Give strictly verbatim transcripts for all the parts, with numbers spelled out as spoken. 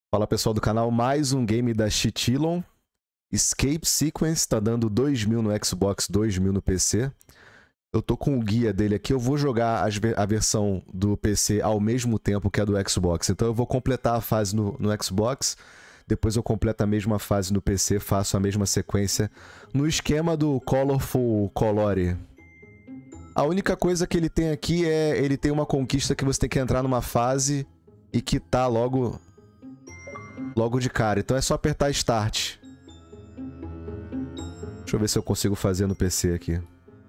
Fala pessoal do canal, mais um game da Chitilon. Escape Sequence, tá dando dois mil no Xbox, dois mil no P C. Eu tô com o guia dele aqui, eu vou jogar as, a versão do P C ao mesmo tempo que a do Xbox. Então eu vou completar a fase no, no Xbox, depois eu completo a mesma fase no P C, faço a mesma sequência no esquema do Colorful Colore. A única coisa que ele tem aqui é, ele tem uma conquista que você tem que entrar numa fase e quitar logo... Logo de cara, então é só apertar Start. Deixa eu ver se eu consigo fazer no P C aqui.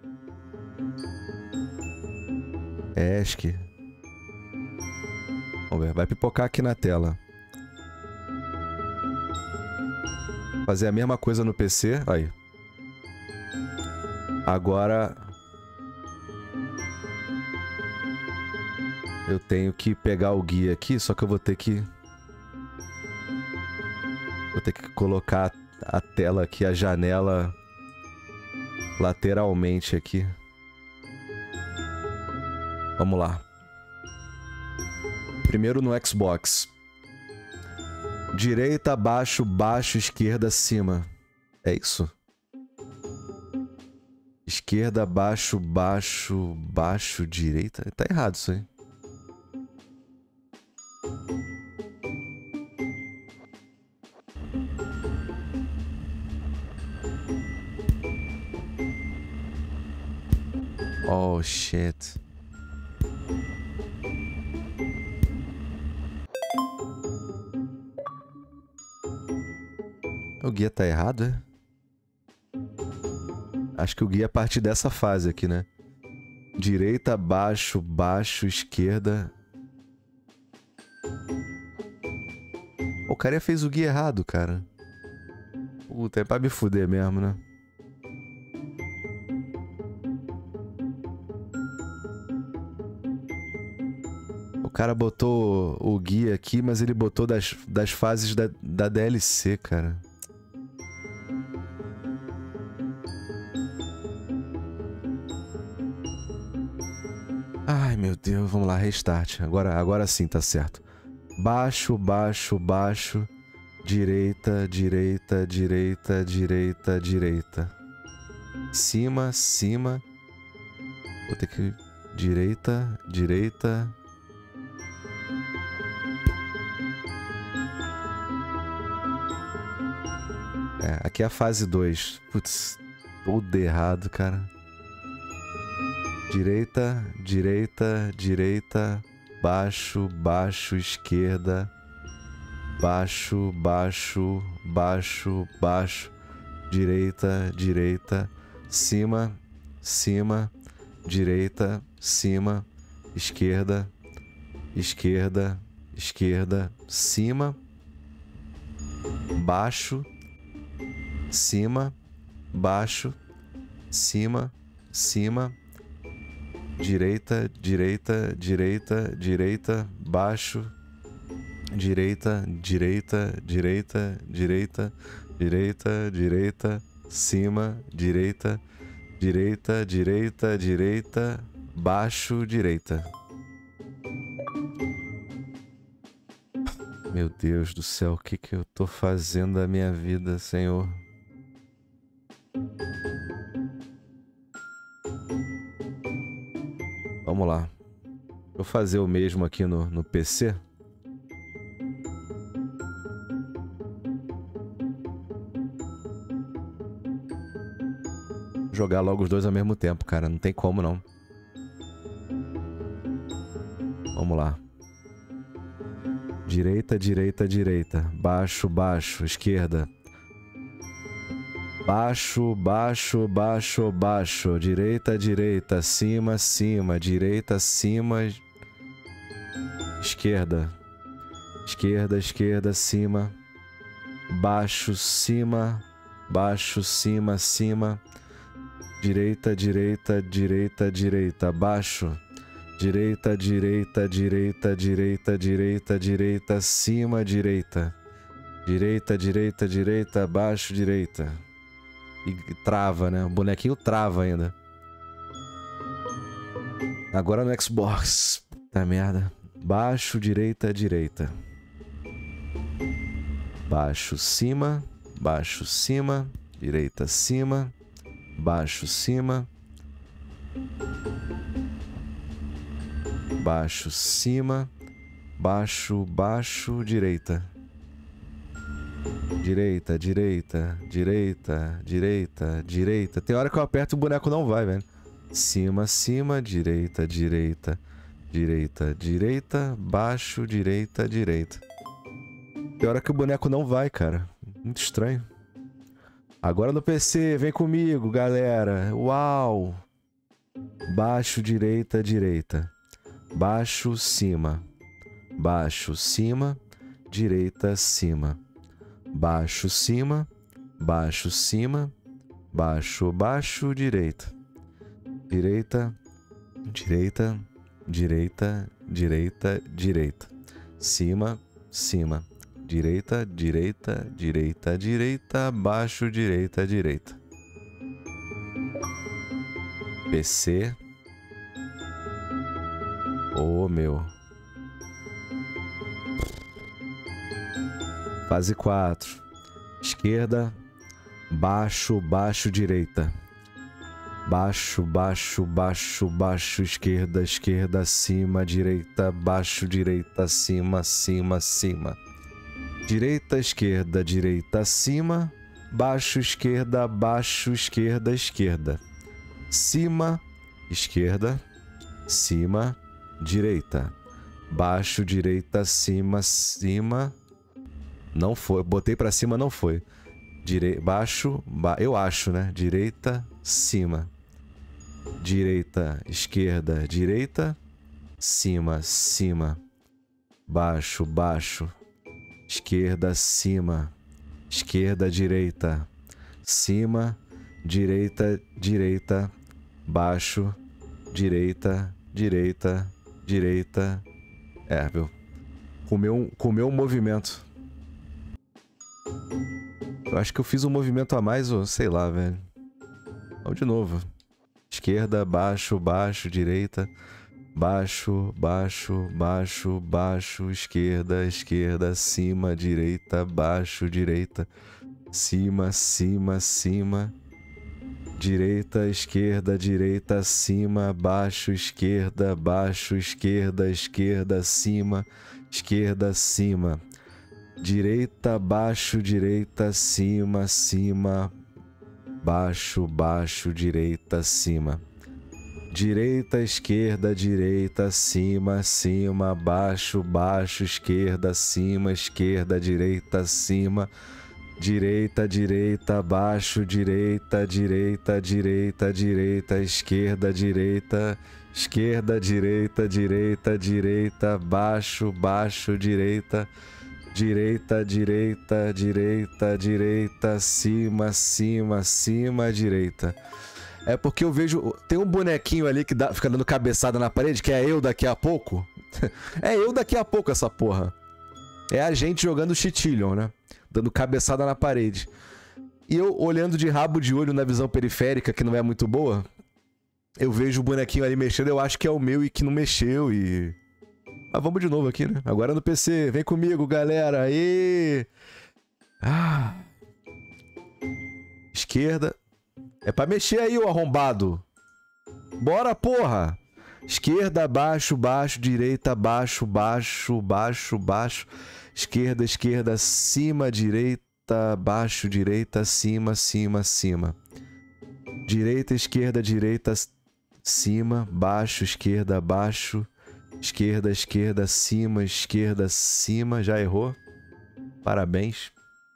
ESC. Vamos ver, vai pipocar aqui na tela. Fazer a mesma coisa no P C, aí. Agora... Eu tenho que pegar o guia aqui, só que eu vou ter que... Vou ter que colocar a tela aqui, a janela lateralmente aqui. Vamos lá. Primeiro no Xbox. Direita, baixo, baixo, esquerda, cima. É isso? Esquerda, baixo, baixo, baixo, direita. Tá errado isso aí. Oh, shit. O guia tá errado, é? Acho que o guia é a partir dessa fase aqui, né? Direita, baixo, baixo, esquerda. O cara fez o guia errado, cara. Puta, é pra me fuder mesmo, né? O cara botou o guia aqui, mas ele botou das, das fases da, da D L C, cara. Ai, meu Deus, vamos lá, restart. Agora, agora sim, tá certo. Baixo, baixo, baixo. Direita, direita, direita, direita, direita. Cima, cima. Vou ter que... Direita, direita... É, aqui é a fase dois. Putz, tudo errado, cara. Direita, direita, direita, baixo, baixo, esquerda, baixo, baixo, baixo, baixo, direita, direita, cima, cima, direita, cima, esquerda, esquerda, esquerda, cima, baixo, cima, baixo, cima, cima, direita, direita, direita, direita, baixo, direita, direita, direita, direita, direita, direita, cima, direita, direita, direita, direita, baixo, direita. Meu Deus do céu, o que que eu tô fazendo da minha vida, Senhor? Vamos lá. Vou fazer o mesmo aqui no, no P C. Jogar logo os dois ao mesmo tempo, cara. Não tem como, não. Vamos lá. Direita, direita, direita. Baixo, baixo. Esquerda. Baixo, baixo, baixo, baixo. Direita, direita. Cima, cima. Direita, cima. Esquerda. Esquerda, esquerda, cima. Baixo, cima. Baixo, cima, cima. Direita, direita, direita, direita. Baixo. Direita, direita, direita, direita, direita, direita. Cima, direita. Direita, direita, direita. Baixo, direita. E trava, né? O bonequinho trava ainda. Agora no Xbox. Puta merda. Baixo, direita, direita. baixo, cima, baixo, cima, direita, cima, baixo, cima, baixo, cima, baixo, baixo, direita. Direita, direita, direita, direita, direita. Tem hora que eu aperto e o boneco não vai, velho. Cima, cima, direita, direita, direita, direita, baixo, direita, direita. Tem hora que o boneco não vai, cara. Muito estranho. Agora no P C, vem comigo, galera. Uau! Baixo, direita, direita. Baixo, cima. Baixo, cima, direita, cima. Baixo, cima, baixo, cima, baixo, baixo, direita. Direita, direita, direita, direita, direita. Cima, cima. Direita, direita, direita, direita, baixo, direita, direita. P C. Ô, meu. Fase quatro. Esquerda, baixo, baixo, direita. Baixo, baixo, baixo, baixo, esquerda, esquerda, cima, direita, baixo, direita, cima, cima, cima. Direita, esquerda, direita, cima, baixo, esquerda, baixo, esquerda, esquerda. Cima, esquerda, cima, direita. Baixo, direita, cima, cima. Não foi, botei pra cima, não foi. Dire... Baixo, ba... eu acho, né? Direita, cima. Direita, esquerda, direita. Cima, cima. Baixo, baixo. Esquerda, cima. Esquerda, direita. Cima, direita, direita. Baixo, direita, direita, direita. É, viu? Comeu, comeu um movimento. Eu acho que eu fiz um movimento a mais, ou sei lá, velho. Vamos de novo. Esquerda, baixo, baixo, direita. Baixo, baixo, baixo, baixo, esquerda, esquerda, cima, direita, baixo, direita. Cima, cima, cima. Direita, esquerda, direita, cima, baixo, esquerda, baixo, esquerda, esquerda, cima, esquerda, cima. Direita, baixo, direita, cima, cima, baixo, baixo, direita, cima. Direita, esquerda, direita, cima, cima, baixo, baixo, esquerda, cima, esquerda, direita, cima. Direita, direita, baixo, direita, direita, direita, direita, esquerda, direita, esquerda, direita, direita, direita, baixo, baixo, direita. Direita, direita, direita, direita, cima, cima, cima, direita. É porque eu vejo... Tem um bonequinho ali que dá, fica dando cabeçada na parede, que é eu daqui a pouco. É eu daqui a pouco essa porra. É a gente jogando Chitillion, né? Dando cabeçada na parede. E eu olhando de rabo de olho na visão periférica, que não é muito boa, eu vejo o bonequinho ali mexendo, eu acho que é o meu e que não mexeu e... Mas vamos de novo aqui, né? Agora no P C. Vem comigo, galera. Aê! Ah. Esquerda. É pra mexer aí, ô arrombado. Bora, porra! Esquerda, baixo, baixo, direita, baixo, baixo, baixo, baixo. Esquerda, esquerda, cima, direita, baixo, direita, cima, cima, cima. Direita, esquerda, direita, cima, baixo, esquerda, baixo. Esquerda, esquerda, cima, esquerda, cima. Já errou? Parabéns.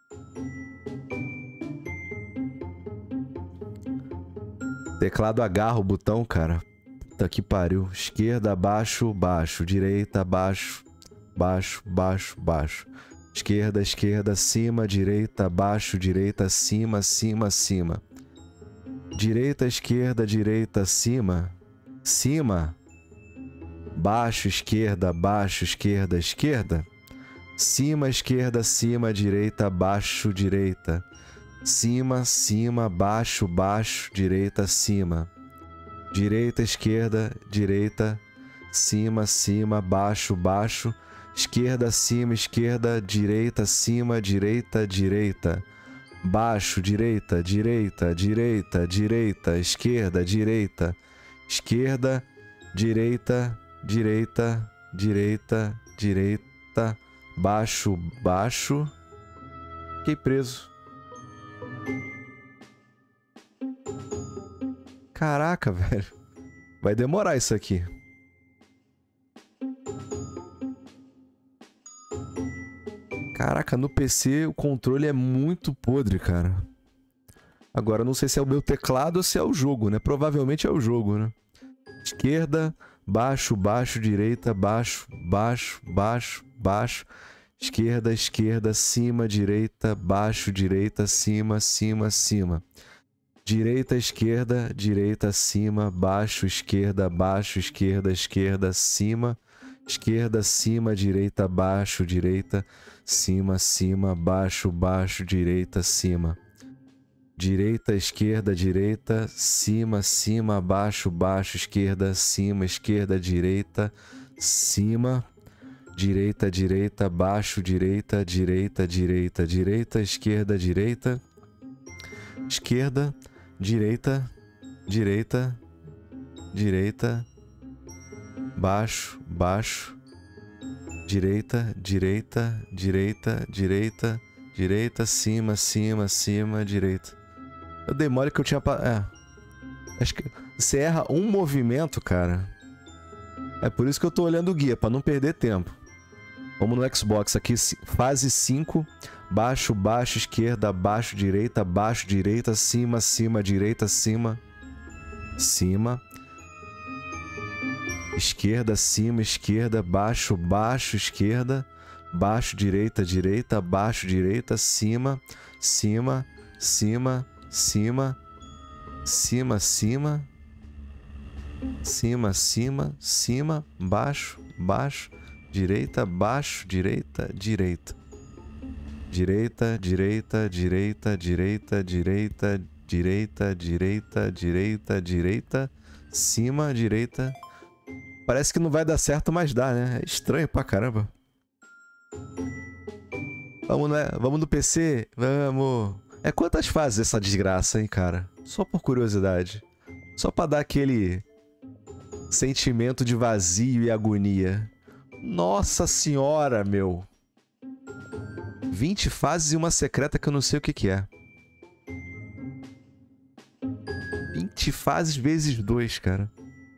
Teclado agarra o botão, cara. Puta que pariu. Esquerda, baixo, baixo. Direita, baixo, baixo, baixo, baixo. Esquerda, esquerda, cima, direita, baixo, direita, cima, cima, cima. Direita, esquerda, direita, cima. Cima. Baixo, esquerda, baixo, esquerda, esquerda. Cima, esquerda, cima, direita, baixo, direita. Cima, cima, baixo, baixo, direita, cima. Direita, esquerda, direita, cima, cima, baixo, baixo. esquerda, cima, esquerda, direita, cima, direita, direita. Baixo, direita, direita, direita, direita, esquerda, direita, esquerda, direita, direita, direita, direita, baixo, baixo. Fiquei preso. Caraca, velho. Vai demorar isso aqui. Caraca, no P C o controle é muito podre, cara. Agora, não sei se é o meu teclado ou se é o jogo, né? Provavelmente é o jogo, né? Esquerda, baixo, baixo, direita, baixo, baixo, baixo, baixo. Esquerda, esquerda, cima, direita, baixo, direita, cima, cima, cima. Direita, esquerda, direita, cima, baixo, esquerda, baixo, esquerda, esquerda, cima. Esquerda, cima, direita, baixo, direita, cima, cima, baixo, baixo, direita, cima. Direita, esquerda, direita, cima, cima, baixo, baixo, esquerda, cima, esquerda, direita, cima. Direita, direita, baixo, direita, direita, direita, direita, esquerda, direita. Esquerda, direita, direita, direita. Baixo, baixo, direita, direita, direita, direita, direita, cima, cima, cima, direita. Eu dei mole que eu tinha... É. Acho que você erra um movimento, cara. É por isso que eu tô olhando o guia, pra não perder tempo. Vamos no Xbox aqui, fase cinco. Baixo, baixo, esquerda, baixo, direita, baixo, direita, cima, cima, direita, cima, cima. Esquerda, cima, esquerda, baixo, baixo, esquerda, baixo, direita, direita, baixo, direita, cima, cima, cima, cima, cima, cima, cima, cima, cima, baixo, baixo, direita, baixo, direita, direita. Direita, direita, direita, direita, direita, direita, direita, direita, direita, cima, direita. Parece que não vai dar certo, mas dá, né? É estranho pra caramba. Vamos, né? Vamos no P C? Vamos. É quantas fases essa desgraça, hein, cara? Só por curiosidade. Só pra dar aquele sentimento de vazio e agonia. Nossa senhora, meu. vinte fases e uma secreta que eu não sei o que que é. vinte fases vezes dois, cara.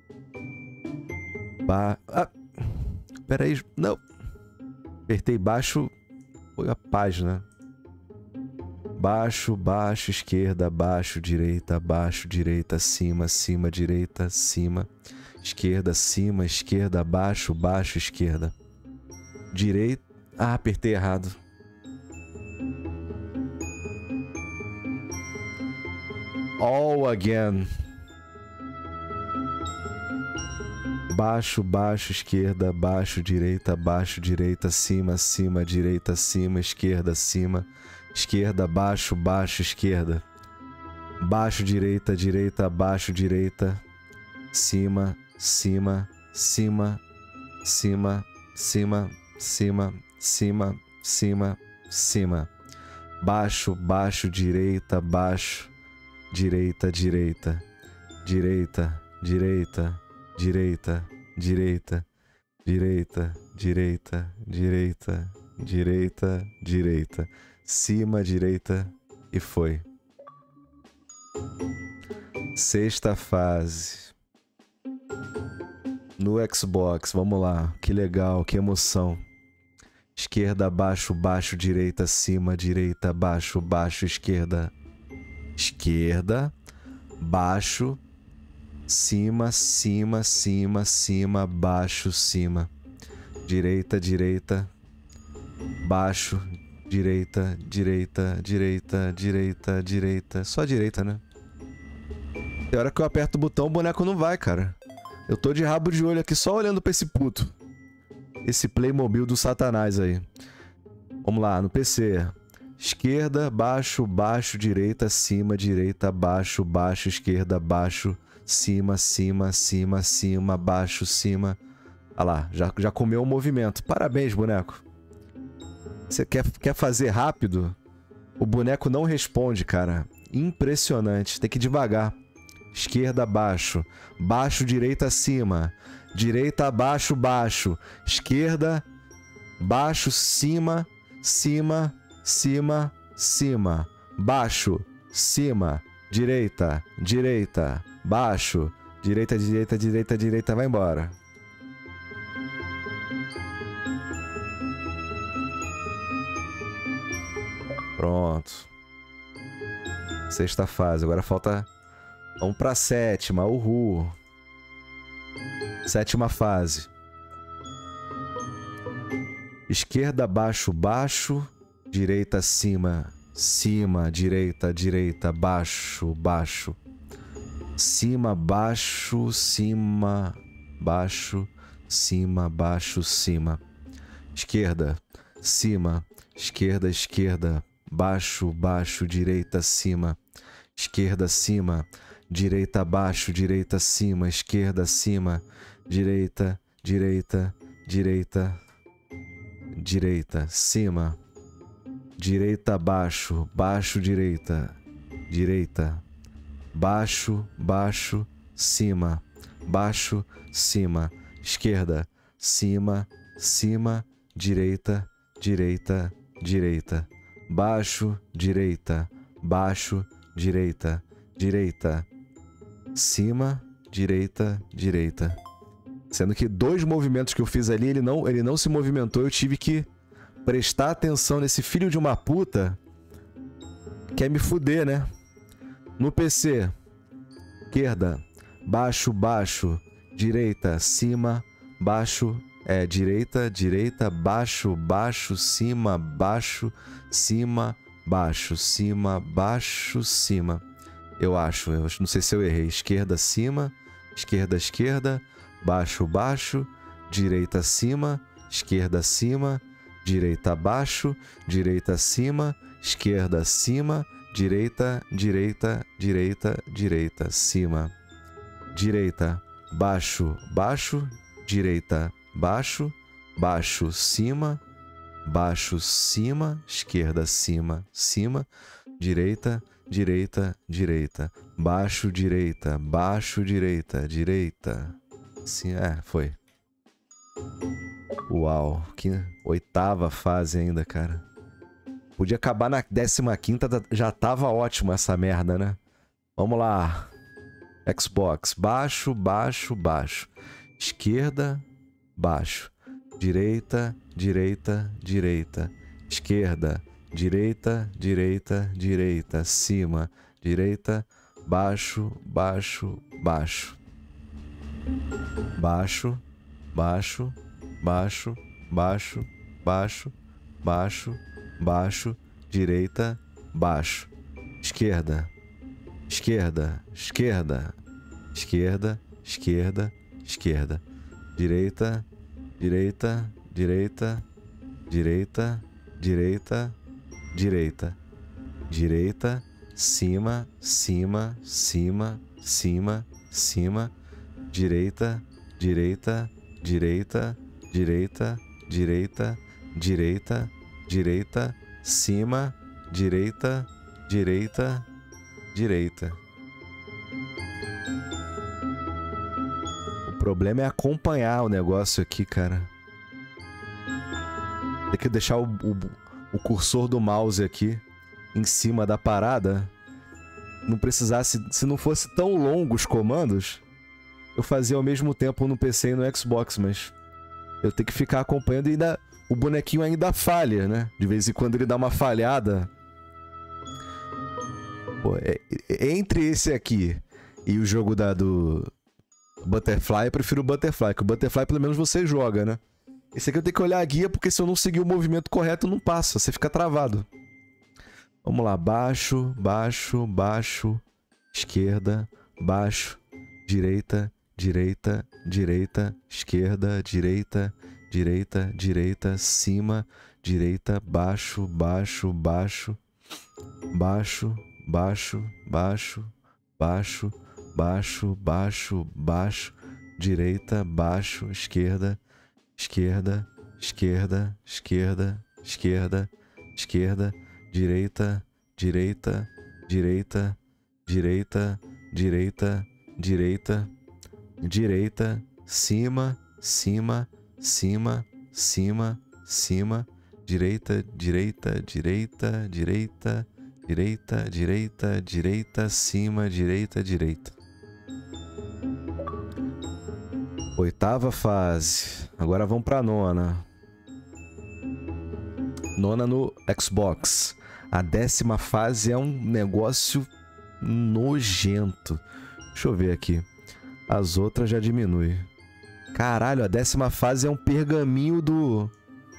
Ba... Ah, pera aí. Não. Apertei baixo. Foi a página. Baixo, baixo, esquerda, baixo, direita, baixo, direita, cima, cima, direita, cima. Esquerda, cima, esquerda, baixo, baixo, esquerda. Direita... Ah, apertei errado. All again. Baixo, baixo, esquerda, baixo, direita, baixo, direita, cima, cima, direita, cima, esquerda, cima, esquerda, baixo, baixo, esquerda. Baixo, direita, direita, baixo, direita, cima, cima, cima, cima, cima, cima, cima, cima, cima. Baixo, baixo, direita, baixo, direita, direita, direita, direita, direita, direita, direita, direita, direita, direita, direita, cima, direita e foi. Sexta fase. No Xbox, vamos lá. Que legal, que emoção. Esquerda, baixo, baixo, direita, cima, direita, baixo, baixo, esquerda. Esquerda, baixo, cima, cima, cima, cima, baixo, cima. Direita, direita, baixo, direita, direita, direita, direita, direita. Só direita, né? Tem hora que eu aperto o botão, o boneco não vai, cara. Eu tô de rabo de olho aqui só olhando pra esse puto. Esse Playmobil do satanás aí. Vamos lá, no P C. Esquerda, baixo, baixo, direita, cima, direita, baixo, baixo, esquerda, baixo, cima, cima, cima, cima, baixo, cima, Olha lá, já, já comeu o movimento. Parabéns, boneco. Você quer, quer fazer rápido? O boneco não responde, cara. Impressionante. Tem que ir devagar. Esquerda, baixo. Baixo, direita, acima. Direita, abaixo, baixo. Esquerda, baixo, cima, cima, cima, cima. Baixo, cima, direita, direita, baixo. Direita, direita, direita, direita. Vai embora. Pronto. Sexta fase. Agora falta... Vamos pra sétima. Uhul. Sétima fase. Esquerda, baixo, baixo. Direita, cima, cima. Direita, direita, baixo, baixo. Cima, baixo, cima, baixo, cima, baixo, cima. Esquerda, cima, esquerda, esquerda. Baixo, baixo, direita, cima. Esquerda, cima. Direita, baixo, direita, cima. Esquerda, cima. Direita, direita, direita. Direita, cima. Direita, baixo. Baixo, direita. Direita. Baixo, baixo, cima. Baixo, cima. Esquerda, cima, cima. Direita, direita, direita. Baixo, direita, baixo, direita, direita, cima, direita, direita. Sendo que dois movimentos que eu fiz ali, ele não, ele não se movimentou, eu tive que prestar atenção nesse filho de uma puta. Quer me fuder, né? No P C, esquerda, baixo, baixo, direita, cima, baixo, é, direita, direita, baixo, baixo, cima, baixo, cima, baixo, cima, baixo, cima. Eu acho, eu não sei se eu errei. Esquerda, cima, esquerda, esquerda, baixo, baixo, direita, cima, esquerda, cima, direita, baixo, direita, cima, esquerda, cima, direita, direita, direita, direita, cima, direita, baixo, baixo, direita, baixo, baixo, cima, baixo, cima, esquerda, cima, cima, direita, direita, direita, baixo, direita, baixo, direita, direita. Sim, é, foi. Uau, que oitava fase ainda, cara. Podia acabar na décima quinta, já tava ótimo essa merda, né? Vamos lá. Xbox, baixo, baixo, baixo. Esquerda, baixo. Direita, direita, direita. Esquerda, direita, direita, direita. Cima, direita, baixo, baixo, baixo. Baixo, baixo, baixo, baixo, baixo, baixo, baixo, direita, baixo. Esquerda, esquerda, esquerda, esquerda, esquerda, esquerda. Direita, direita, direita, direita, direita, direita. Direita, cima, cima, cima, cima, cima. Direita, direita, direita, direita, direita, direita, direita, cima, direita, direita, direita. O problema é acompanhar o negócio aqui, cara. Tem que deixar o, o, o cursor do mouse aqui em cima da parada. Não precisasse, se não fosse tão longo os comandos, eu fazia ao mesmo tempo no P C e no Xbox, mas eu tenho que ficar acompanhando e ainda, o bonequinho ainda falha, né? De vez em quando ele dá uma falhada. Pô, é, é, entre esse aqui e o jogo da, do Butterfly, eu prefiro o Butterfly, que o Butterfly pelo menos você joga, né? Esse aqui eu tenho que olhar a guia, porque se eu não seguir o movimento correto, não passa, você fica travado. Vamos lá, baixo, baixo, baixo, esquerda, baixo, direita, direita, direita, esquerda, direita, direita, direita, cima, direita, baixo, baixo, baixo, baixo, baixo, baixo, baixo, baixo, baixo, baixo, direita, baixo, esquerda, esquerda, esquerda, esquerda, esquerda, esquerda, direita, direita, direita, direita, direita, direita, direita, cima, cima, cima, cima, cima, direita, direita, direita, direita, direita, direita, direita, cima, direita, direita. Oitava fase. Agora vamos pra nona. Nona no Xbox. A décima fase é um negócio nojento. Deixa eu ver aqui. As outras já diminui. Caralho, a décima fase é um pergaminho do...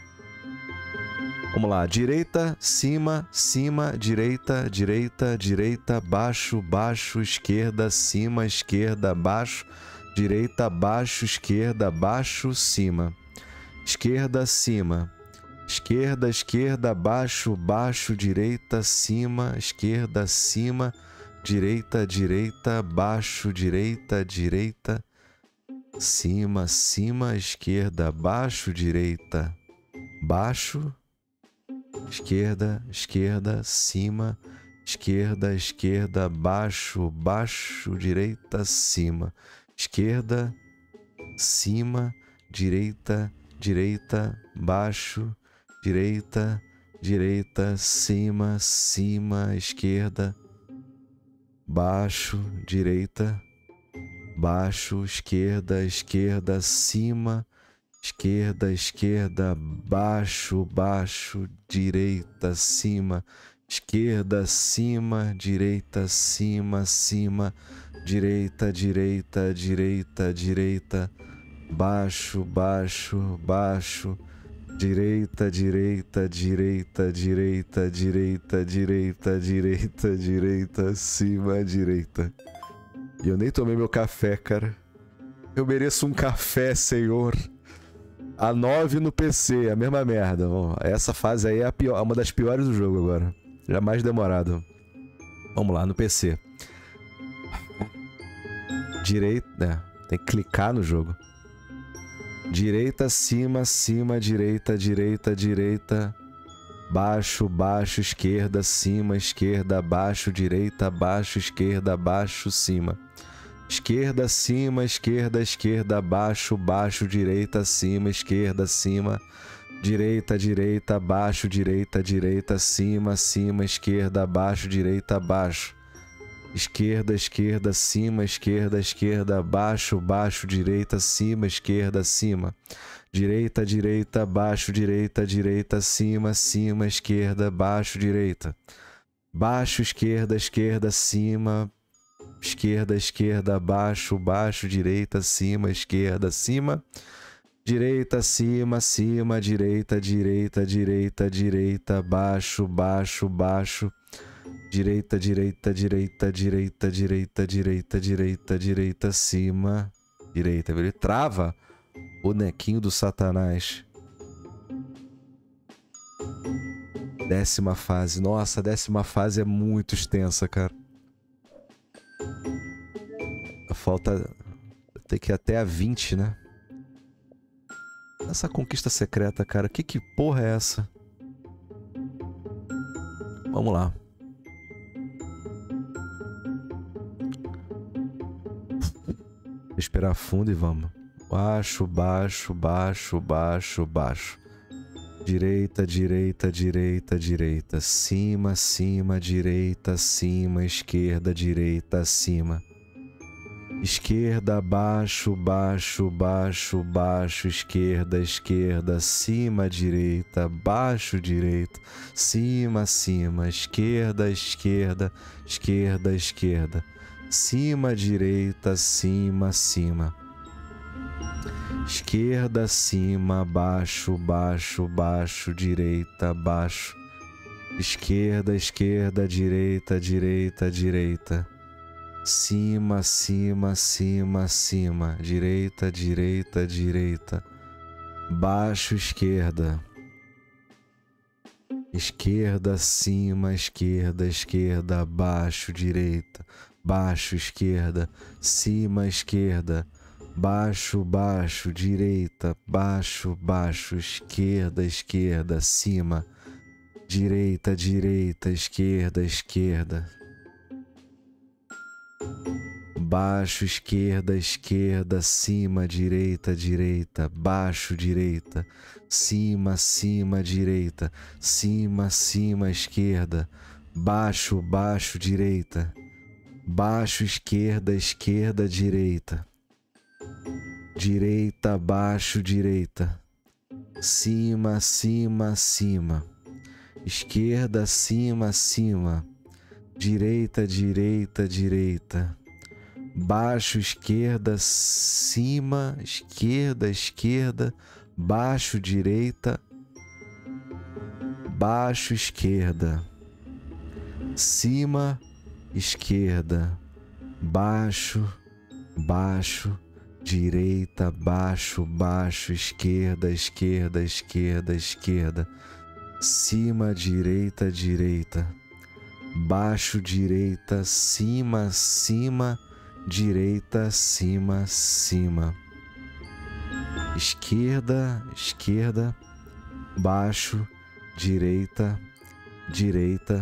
Vamos lá. Direita, cima, cima, direita, direita, direita, baixo, baixo, esquerda, cima, esquerda, baixo, direita, baixo, esquerda, baixo, cima. Esquerda, cima. Esquerda, esquerda, baixo, baixo, direita, cima, esquerda, cima, direita, direita, baixo, direita, direita, cima, cima, esquerda, baixo, direita, baixo, esquerda, esquerda, cima, esquerda, esquerda, baixo, baixo, direita, cima, esquerda, cima, direita, direita, baixo, direita, direita, cima, cima, esquerda, baixo, direita, baixo, esquerda, esquerda, cima, esquerda, esquerda, baixo, baixo, direita, cima, esquerda, cima, direita, cima, cima, direita, direita, direita, direita, baixo, baixo, baixo, direita, direita, direita, direita, direita, direita, direita, direita, cima, direita. E eu nem tomei meu café, cara. Eu mereço um café, senhor. A nove no P C, a mesma merda. Bom, essa fase aí é a pior, uma das piores do jogo agora. Já mais demorado. Vamos lá, no P C. Direita, né? Tem que clicar no jogo. Direita, cima, cima, direita, direita, direita, baixo, baixo, esquerda, cima, esquerda, baixo, direita, baixo, esquerda, baixo, cima. Esquerda, cima, esquerda, esquerda, baixo, baixo, direita, cima, esquerda, cima, direita, direita, baixo, direita, direita, cima, cima, esquerda, baixo, direita, baixo. Esquerda, esquerda, cima, esquerda, esquerda, baixo, baixo, direita, cima, esquerda, cima. Direita, direita, baixo, direita, direita, cima, cima, esquerda, baixo, direita. Baixo, esquerda, esquerda, cima, esquerda, esquerda, baixo, baixo, direita, cima, esquerda, cima. Direita, cima, cima, direita, direita, direita, direita, baixo, baixo, baixo. Direita, direita, direita, direita, direita, direita, direita, direita, cima, direita. Ele trava o bonequinho do Satanás. Décima fase. Nossa, a décima fase é muito extensa, cara. Falta... Tem que ir até a vinte, né? Essa conquista secreta, cara. Que que porra é essa? Vamos lá. Respirar fundo e vamos. Baixo, baixo, baixo, baixo, baixo. Direita, direita, direita, direita. Cima, cima, direita, cima, esquerda, direita, cima. Esquerda, baixo, baixo, baixo, baixo, esquerda, esquerda, cima, direita, baixo, direita, cima, cima, esquerda, esquerda, esquerda, esquerda. Cima, direita, cima, cima. Esquerda, cima, baixo, baixo, baixo, direita, baixo. Esquerda, esquerda, direita, direita, direita. Cima, cima, cima, cima. Direita, direita, direita. Baixo, esquerda. Esquerda, cima, esquerda, esquerda, baixo, direita. Baixo, esquerda, cima, esquerda, baixo, baixo, direita, baixo, baixo, esquerda, esquerda, cima, direita, direita, esquerda, esquerda, baixo, esquerda, esquerda, cima, direita, direita, baixo, direita, cima, cima, direita, cima, cima, esquerda, baixo, baixo, direita, baixo, esquerda, esquerda, direita, direita, baixo, direita, cima, cima, cima, esquerda, cima, cima, direita, direita, direita, baixo, esquerda, cima, esquerda, esquerda, baixo, direita, baixo, esquerda, cima, esquerda, baixo, baixo, direita, baixo, baixo, esquerda, esquerda, esquerda, esquerda, cima, direita, direita, baixo, direita, cima, cima, direita, cima, cima, esquerda, esquerda, baixo, direita, direita,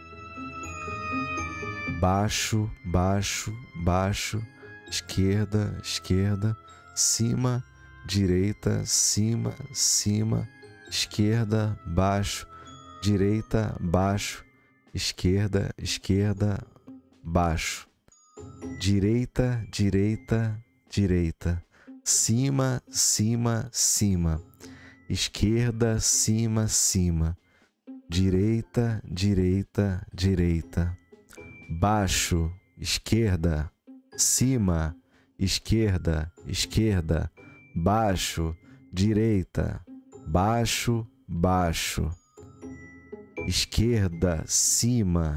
baixo, baixo, baixo, esquerda, esquerda, cima, direita, cima, cima, esquerda, baixo, direita, baixo, esquerda, esquerda, baixo, direita, direita, direita, cima, cima, cima, esquerda, cima, cima, direita, direita, direita, baixo, esquerda, cima, esquerda, esquerda, baixo, direita, baixo, baixo, esquerda, cima,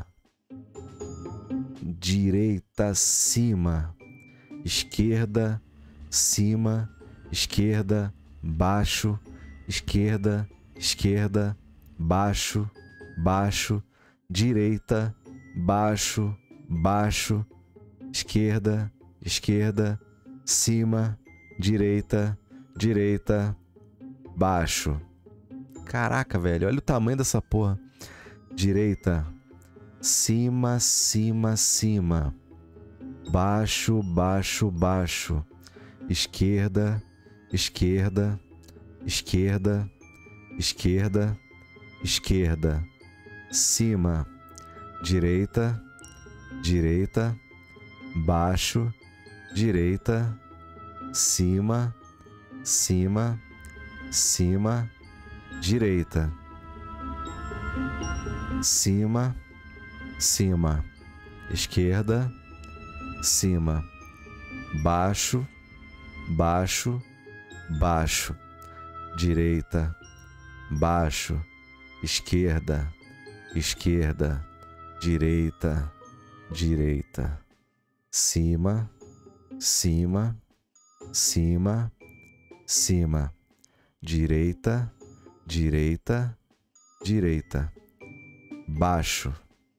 direita, cima, esquerda, cima, esquerda, baixo, esquerda, esquerda, baixo, baixo, direita, baixo, baixo, esquerda, esquerda, cima, direita, direita, baixo. Caraca, velho, olha o tamanho dessa porra. Direita, cima, cima, cima, baixo, baixo, baixo, esquerda, esquerda, esquerda, esquerda, esquerda, cima, direita, direita, baixo, direita, cima, cima, cima, direita, cima, cima, esquerda, cima, baixo, baixo, baixo, direita, baixo, esquerda, esquerda, direita, direita, cima, cima, cima, cima, direita, direita, direita, baixo,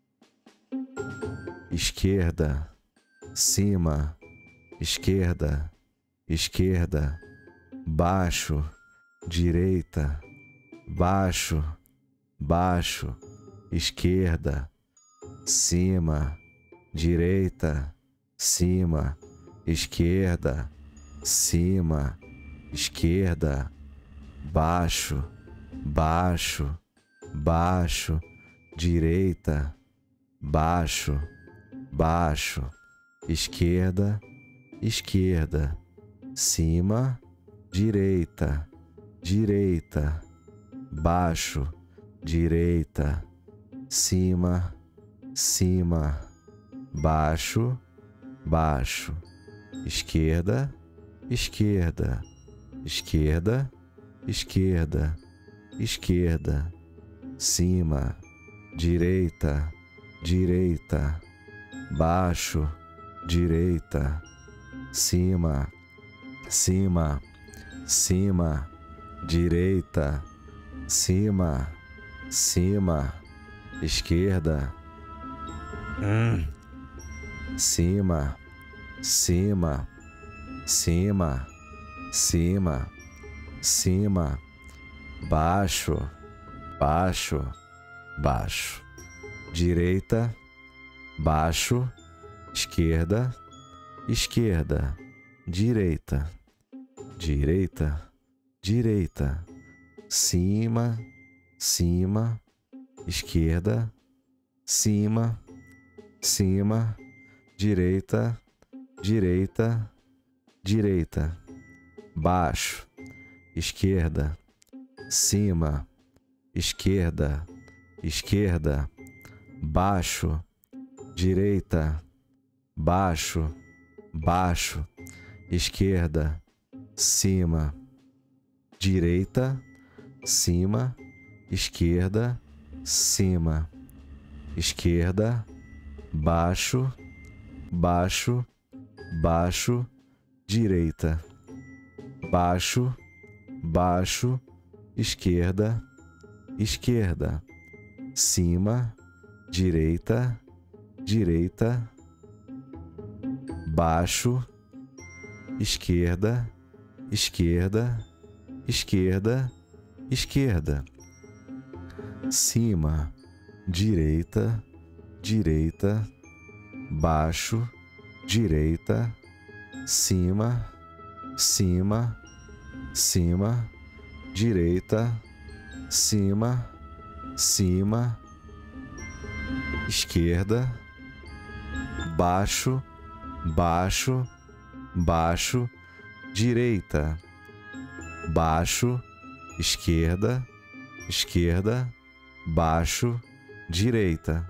esquerda, cima, esquerda, esquerda, baixo, direita, baixo, baixo, esquerda, cima, direita, cima, esquerda, cima, esquerda, baixo, baixo, baixo, direita, baixo, baixo, esquerda, esquerda, cima, direita, direita, baixo, direita, cima, cima, baixo, baixo, esquerda, esquerda, esquerda, esquerda, esquerda, cima, direita, direita, baixo, direita, cima, cima, cima, direita, cima, cima, esquerda, hum. cima, cima, cima, cima, cima, baixo, baixo, baixo, direita, baixo, esquerda, esquerda, direita, direita, direita, cima, cima, esquerda, cima, cima, direita, direita, direita, baixo, esquerda, cima, esquerda, esquerda, baixo, direita, baixo, baixo, esquerda, cima, direita, cima, esquerda, cima, esquerda, baixo, baixo, baixo, direita, baixo, baixo, esquerda, esquerda, cima, direita, direita, baixo, esquerda, esquerda, esquerda, esquerda, cima, direita, direita, baixo, direita, cima, cima, cima, direita, cima, cima, esquerda, baixo, baixo, baixo, direita, baixo, esquerda, esquerda, baixo, direita,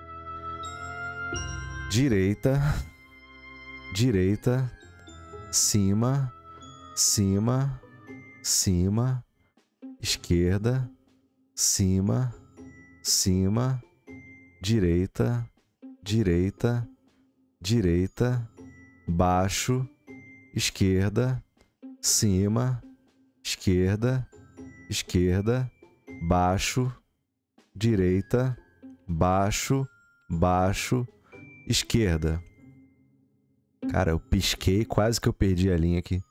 direita, direita, cima, cima, cima, esquerda, cima, cima, direita, direita, direita, baixo, esquerda, cima, esquerda, esquerda, baixo, direita, baixo, baixo, esquerda. Cara, eu pisquei, quase que eu perdi a linha aqui.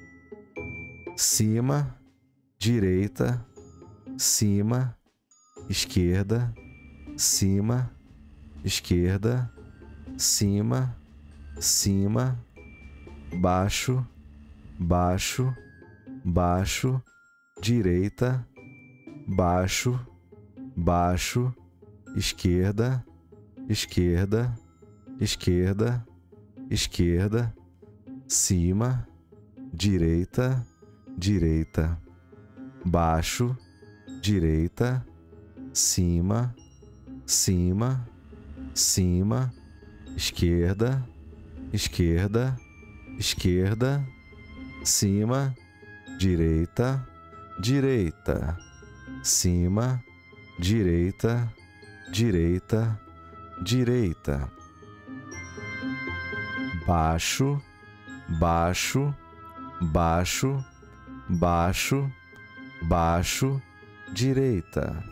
Cima, direita, cima, esquerda, cima, esquerda, cima, cima, baixo, baixo, baixo, direita, baixo, baixo, esquerda, esquerda, esquerda, esquerda, cima, direita, direita, baixo, direita, cima, cima, cima, esquerda, esquerda, esquerda, cima, direita, direita, cima, direita, direita, direita, baixo, baixo, baixo, baixo, baixo, direita,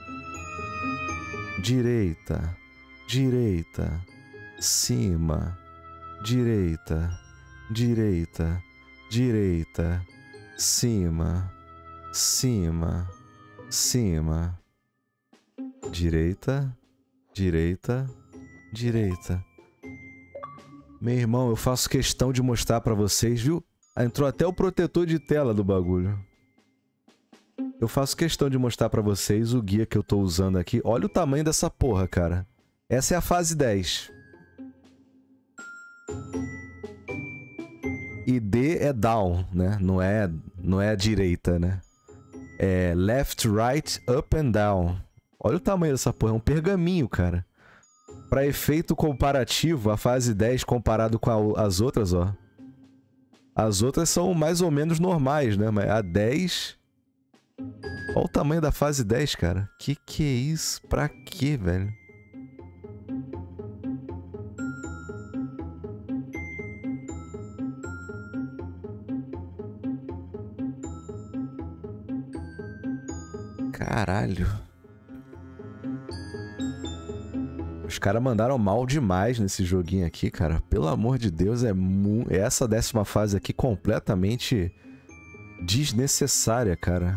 direita, direita, cima, direita, direita, direita, cima, cima, cima, direita, direita, direita. Meu irmão, eu faço questão de mostrar pra vocês, viu? Entrou até o protetor de tela do bagulho. Eu faço questão de mostrar pra vocês o guia que eu tô usando aqui. Olha o tamanho dessa porra, cara. Essa é a fase dez. E D é down, né? Não é, não é a direita, né? É left, right, up and down. Olha o tamanho dessa porra. É um pergaminho, cara. Pra efeito comparativo, a fase dez comparado com a, as outras, ó. As outras são mais ou menos normais, né? Mas a dez... Olha o tamanho da fase dez, cara. Que que é isso? Pra quê, velho? Caralho. caras mandaram mal demais nesse joguinho aqui, cara. Pelo amor de Deus, é mu... essa décima fase aqui completamente desnecessária, cara.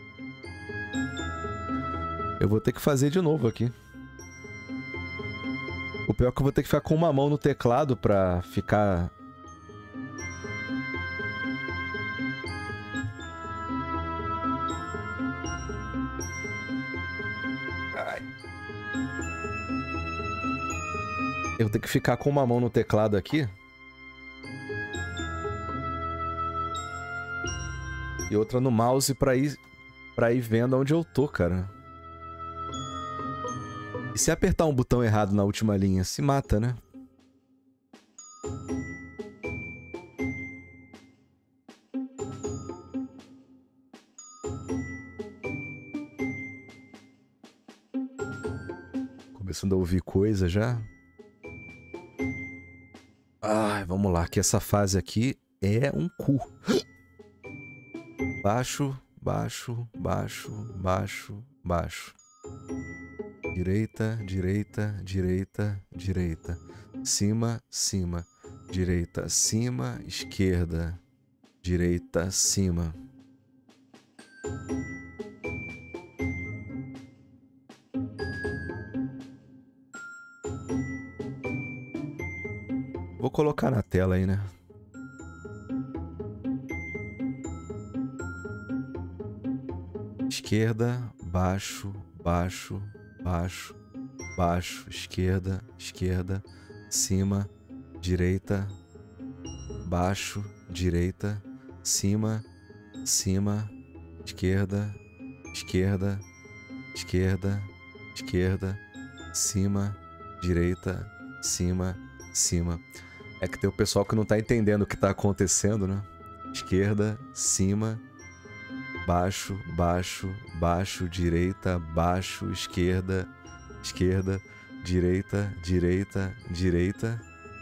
Eu vou ter que fazer de novo aqui. O pior é que eu vou ter que ficar com uma mão no teclado pra ficar... Eu vou ter que ficar com uma mão no teclado aqui. E outra no mouse pra ir, pra ir vendo onde eu tô, cara. E se apertar um botão errado na última linha, se mata, né? Começando a ouvir coisa já. Ai, vamos lá, que essa fase aqui é um cu. Baixo, baixo, baixo, baixo, baixo. Direita, direita, direita, direita. Cima, cima. Direita, cima, esquerda. Direita, cima. Vou colocar na tela aí, né? Esquerda, baixo, baixo, baixo, baixo, esquerda, esquerda, cima, direita, baixo, direita, cima, cima, esquerda, esquerda, esquerda, esquerda, cima, direita, cima, cima. É que tem o pessoal que não tá entendendo o que tá acontecendo, né? Esquerda, cima, baixo, baixo, baixo, direita, baixo, esquerda, esquerda, direita, direita, direita,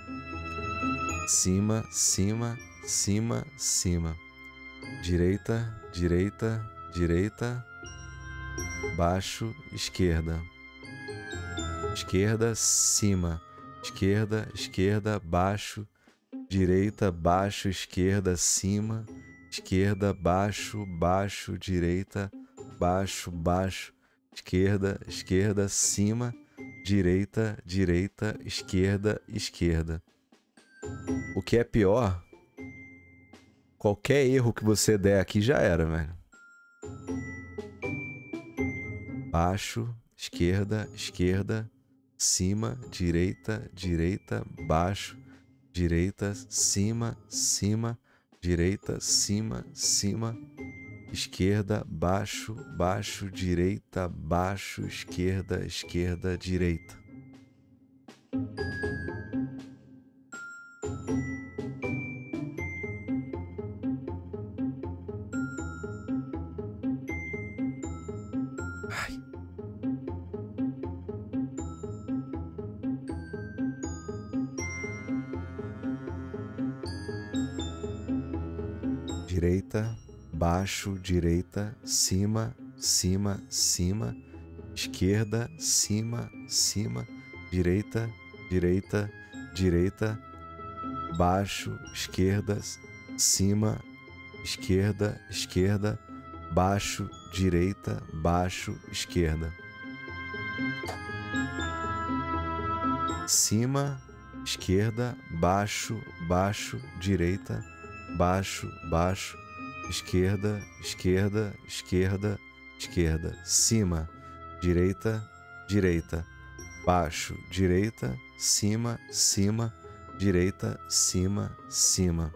cima, cima, cima, cima, direita, direita, direita, baixo, esquerda, esquerda, cima, esquerda, esquerda, baixo, direita, baixo, esquerda, cima, esquerda, baixo, baixo, direita, baixo, baixo, esquerda, esquerda, cima, direita, direita, esquerda, esquerda. O que é pior, qualquer erro que você der aqui já era, velho. Baixo, esquerda, esquerda, cima, direita, direita, baixo, direita, cima, cima, direita, cima, cima, esquerda, baixo, baixo, direita, baixo, esquerda, esquerda, direita. Ai. Direita, baixo, direita, cima, cima, cima, esquerda, cima, cima, direita, direita, direita, baixo, esquerda, cima, esquerda, esquerda, baixo, direita, baixo, esquerda. Cima, esquerda, baixo, baixo, direita, baixo, baixo, esquerda, esquerda, esquerda, esquerda, cima, direita, direita, baixo, direita, cima, cima, direita, cima, cima.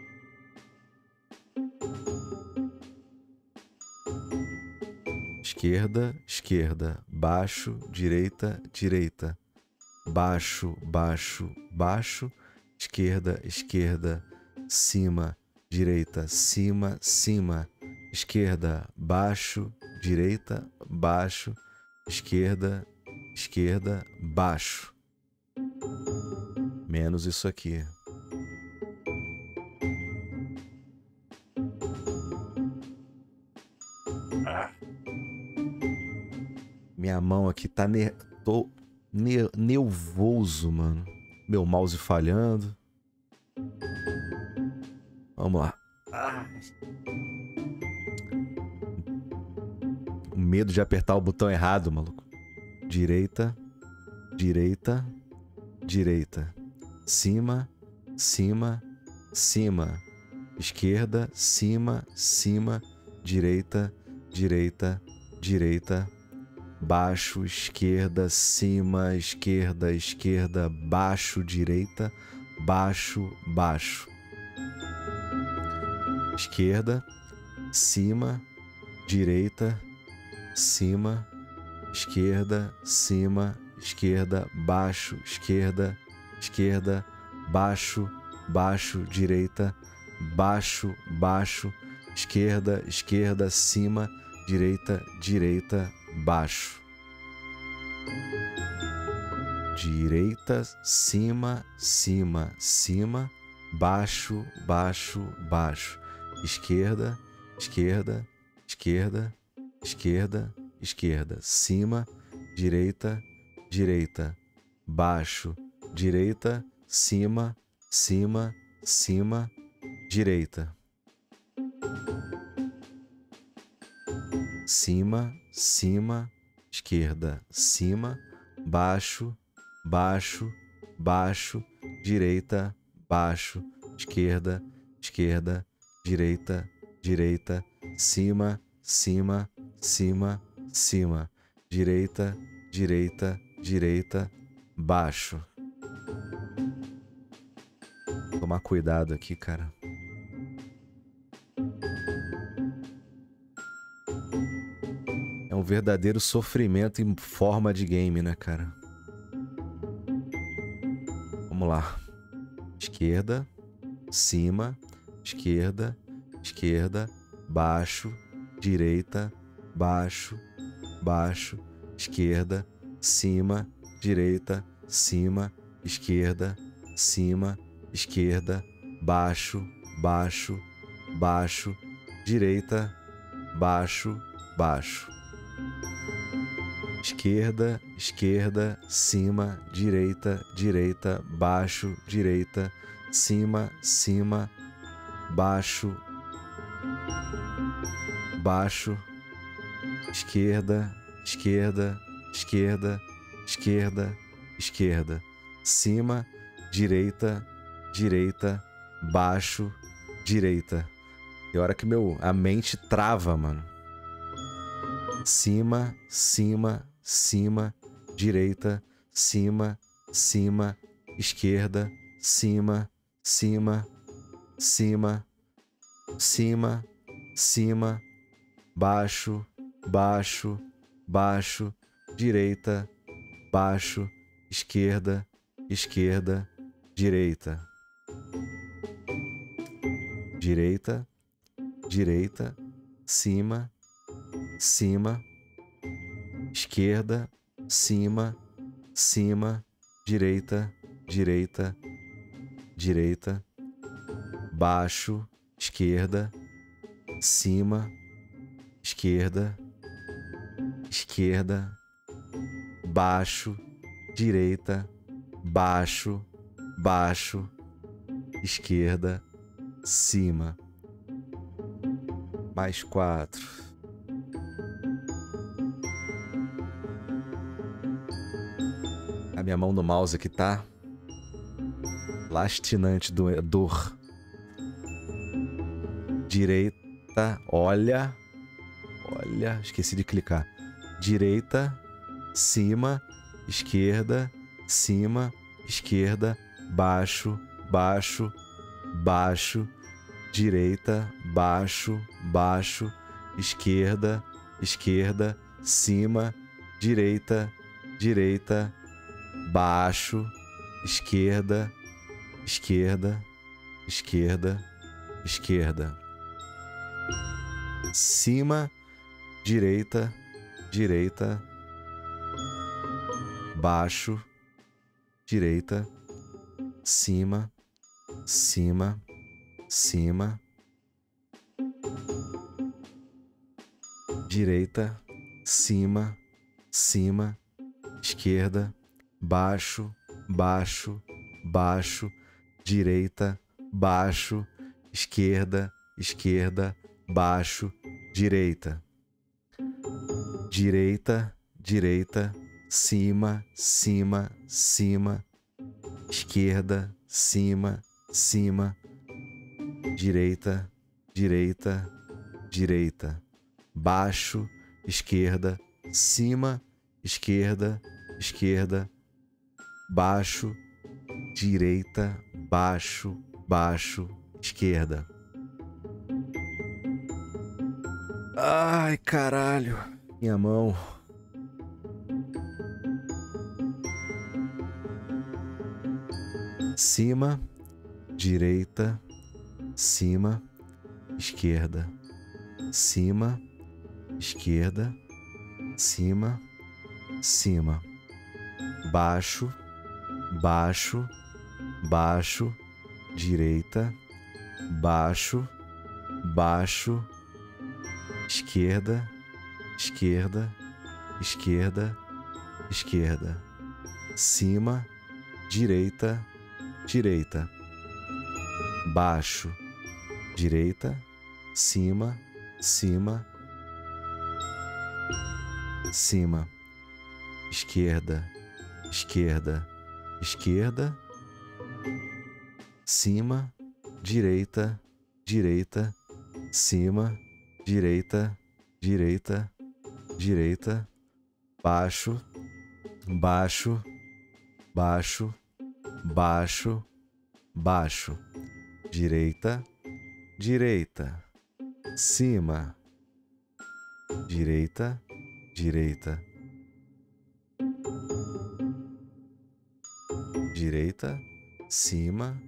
Esquerda, esquerda, baixo, direita, direita, baixo, baixo, baixo, esquerda, esquerda, cima, direita, cima, cima, esquerda, baixo, direita, baixo, esquerda, esquerda, baixo. Menos isso aqui. Ah. Minha mão aqui tá ner... Tô... Ne nervoso, mano. Meu mouse falhando. Vamos lá. O medo de apertar o botão errado, maluco. Direita, direita, direita. Cima, cima, cima. Esquerda, cima, cima, direita, direita, direita. Baixo, esquerda, cima, esquerda, esquerda, baixo, direita, baixo, baixo. Esquerda, cima, direita, cima, esquerda, cima, esquerda, baixo, esquerda, esquerda, baixo, baixo, direita, baixo, baixo, esquerda, esquerda, cima, direita, direita, baixo. Direita, cima, cima, cima, baixo, baixo, baixo. Esquerda, esquerda, esquerda, esquerda, esquerda. Cima, direita, direita, baixo, direita, cima, cima, cima, direita. Cima, cima, esquerda, cima, baixo, baixo, baixo, direita, baixo, esquerda, esquerda, direita, direita, cima, cima, cima, cima, direita, direita, direita, baixo. Tomar cuidado aqui, cara. É um verdadeiro sofrimento em forma de game, né, cara? Vamos lá. Esquerda, cima, esquerda, esquerda, baixo, direita, baixo, baixo, esquerda, cima, direita, cima, esquerda, cima, esquerda, baixo, baixo, baixo, direita, baixo, baixo. Esquerda, esquerda, cima, direita, direita, baixo, direita, cima, cima, baixo, baixo, esquerda, esquerda, esquerda, esquerda, esquerda, cima, direita, direita, baixo, direita. É hora que meu, a mente trava, mano. Cima, cima, cima, direita, cima, cima, esquerda, cima, cima, cima, cima, cima, baixo, baixo, baixo, direita, baixo, esquerda, esquerda, direita. Direita, direita, cima, cima, esquerda, cima, cima, direita, direita, direita, baixo, esquerda, cima, esquerda, esquerda, baixo, direita, baixo, baixo, esquerda, cima. Mais quatro. A minha mão no mouse aqui tá lastinante, do dor. Direita, olha, olha, esqueci de clicar. Direita, cima, esquerda, cima, esquerda, baixo, baixo, baixo, direita, baixo, baixo, esquerda, esquerda, cima, direita, direita, baixo, esquerda, esquerda, esquerda, esquerda. Cima, direita, direita, baixo, direita, cima, cima, cima, direita, cima, cima, esquerda, baixo, baixo, baixo, direita, baixo, esquerda, esquerda, baixo, direita. Direita, direita, cima, cima, cima, esquerda, cima, cima, direita, direita, direita, baixo, esquerda, cima, esquerda, esquerda, baixo, direita, baixo, baixo, esquerda. Ai, caralho. Minha mão. Cima, direita, cima, esquerda, cima, esquerda, cima, cima, baixo, baixo, baixo, direita, baixo, baixo, esquerda, esquerda, esquerda, esquerda, cima, direita, direita, baixo, direita, cima, cima, cima, esquerda, esquerda, esquerda, cima, direita, direita, cima, direita, direita, direita, baixo, baixo, baixo, baixo, baixo, direita, direita, cima, direita, direita, direita, cima.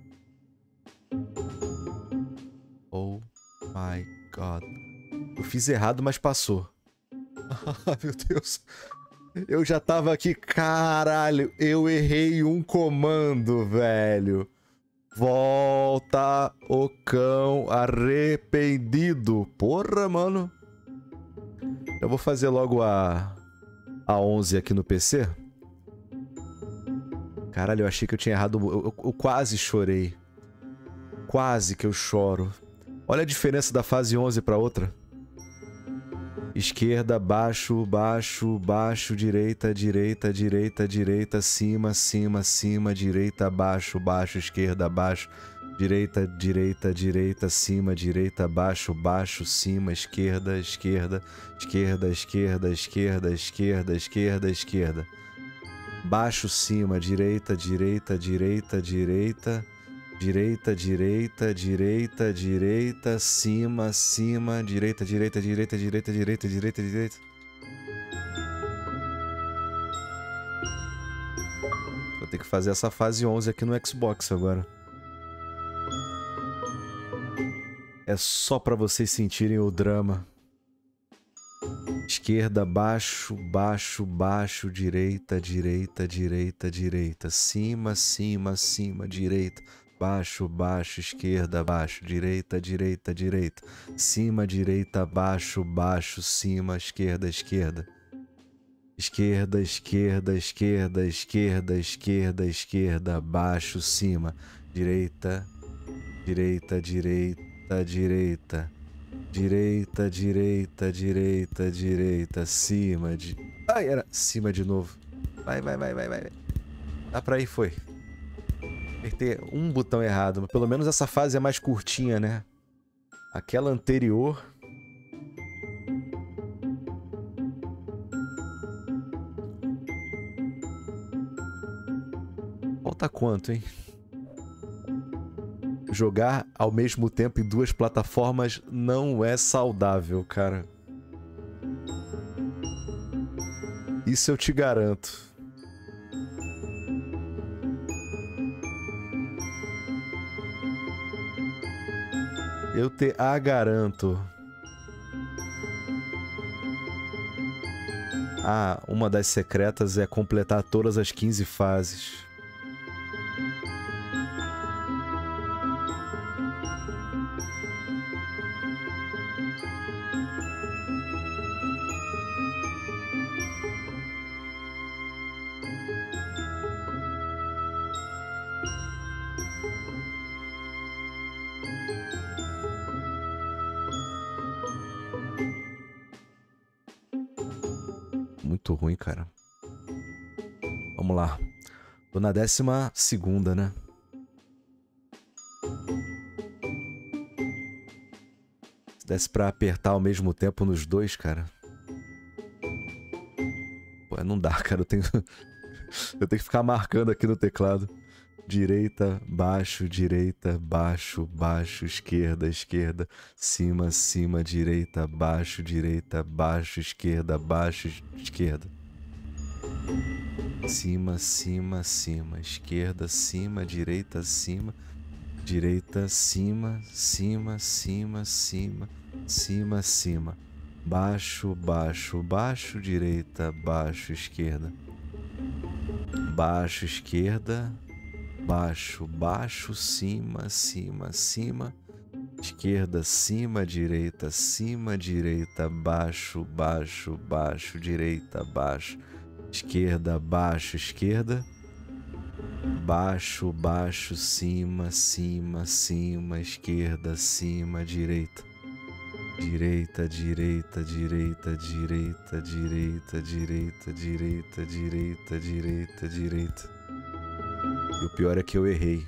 Oh my God. Eu fiz errado, mas passou. Ah, meu Deus. Eu já tava aqui, caralho. Eu errei um comando, velho. Volta o cão arrependido. Porra, mano. Eu vou fazer logo a, a onze aqui no P C. Caralho, eu achei que eu tinha errado. Eu, eu, eu quase chorei. Quase que eu choro. Olha a diferença da fase onze pra outra. Esquerda, baixo, baixo, baixo, direita, direita, direita, direita, cima, cima, cima, direita, baixo, baixo, esquerda, baixo, direita, direita, direita, cima, direita, baixo, baixo, cima, esquerda, esquerda, esquerda, esquerda, esquerda, esquerda, esquerda, esquerda. Baixo, cima, direita, direita, direita, direita, direita, direita, direita, direita, cima, cima, direita, direita, direita, direita, direita, direita, direita. Vou ter que fazer essa fase onze aqui no Xbox agora. É só pra vocês sentirem o drama. Esquerda, baixo, baixo, baixo, direita, direita, direita, direita, cima, cima, cima, direita, baixo, baixo, esquerda, baixo, direita, direita, direita, cima, direita, baixo, baixo, cima, esquerda, esquerda, esquerda, esquerda, esquerda, esquerda, esquerda, esquerda, baixo, cima, direita, direita, direita, direita. Direita, direita, direita, direita, cima, de... Ai, era cima de novo. Vai, vai, vai, vai, vai. Dá pra ir, foi. Apertei um botão errado, mas pelo menos essa fase é mais curtinha, né? Aquela anterior... Falta quanto, hein? Jogar ao mesmo tempo em duas plataformas não é saudável, cara. Isso eu te garanto. Eu te a garanto. Ah, uma das secretas é completar todas as quinze fases. muito ruim, cara. Vamos lá. Tô na décima segunda, né? Se desse pra apertar ao mesmo tempo nos dois, cara. Pô, não dá, cara. Eu tenho... eu tenho que ficar marcando aqui no teclado. Direita, baixo, direita, baixo, baixo, esquerda, esquerda, cima, cima, direita, baixo, direita, baixo, esquerda, baixo, esquerda. Cima, cima, cima, esquerda, cima, direita, cima, direita, cima, cima, cima, cima, cima, cima. Baixo, baixo, baixo, direita, baixo, esquerda. Baixo, esquerda. Baixo, baixo, cima, cima, cima, esquerda, cima, direita, cima, direita, baixo, baixo, baixo, direita, baixo, esquerda, baixo, esquerda, baixo, baixo, cima, cima, cima, esquerda, cima, direita, direita, direita, direita, direita, direita, direita, direita, direita, direita, direita. E o pior é que eu errei.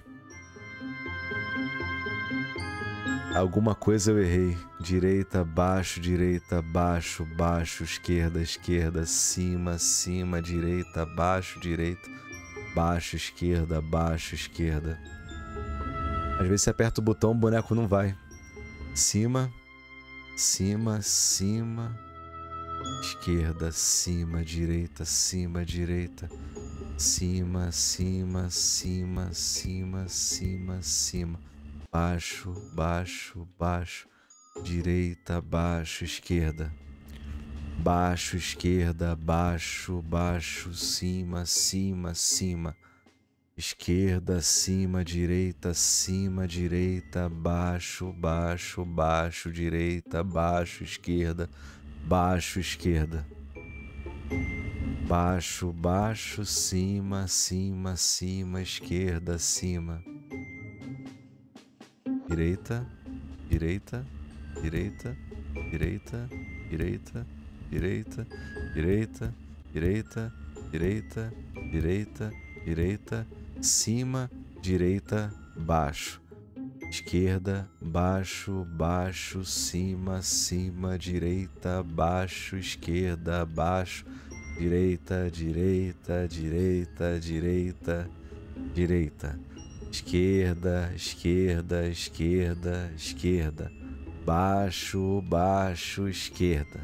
Alguma coisa eu errei. Direita, baixo, direita, baixo, baixo, esquerda, esquerda, cima, cima, direita, baixo, direita, baixo, esquerda, baixo, esquerda. Às vezes você aperta o botão, o boneco não vai. Cima, cima, cima, esquerda, cima, direita, cima, direita. Cima, cima, cima, cima, cima, cima. Baixo, baixo, baixo. Direita, baixo, esquerda. Baixo, esquerda, baixo, baixo, cima, cima, cima. Esquerda, cima, direita, cima, direita, baixo, baixo, baixo, direita, baixo, esquerda, baixo, esquerda. Baixo, baixo, cima, cima, cima, esquerda, cima. Direita, direita, direita, direita, direita, direita, direita, direita, direita, direita, direita, cima, direita, baixo. Esquerda, baixo, baixo, cima, cima, direita, baixo, esquerda, baixo. Direita, direita, direita, direita, direita. Esquerda, esquerda, esquerda, esquerda. Baixo, baixo, esquerda.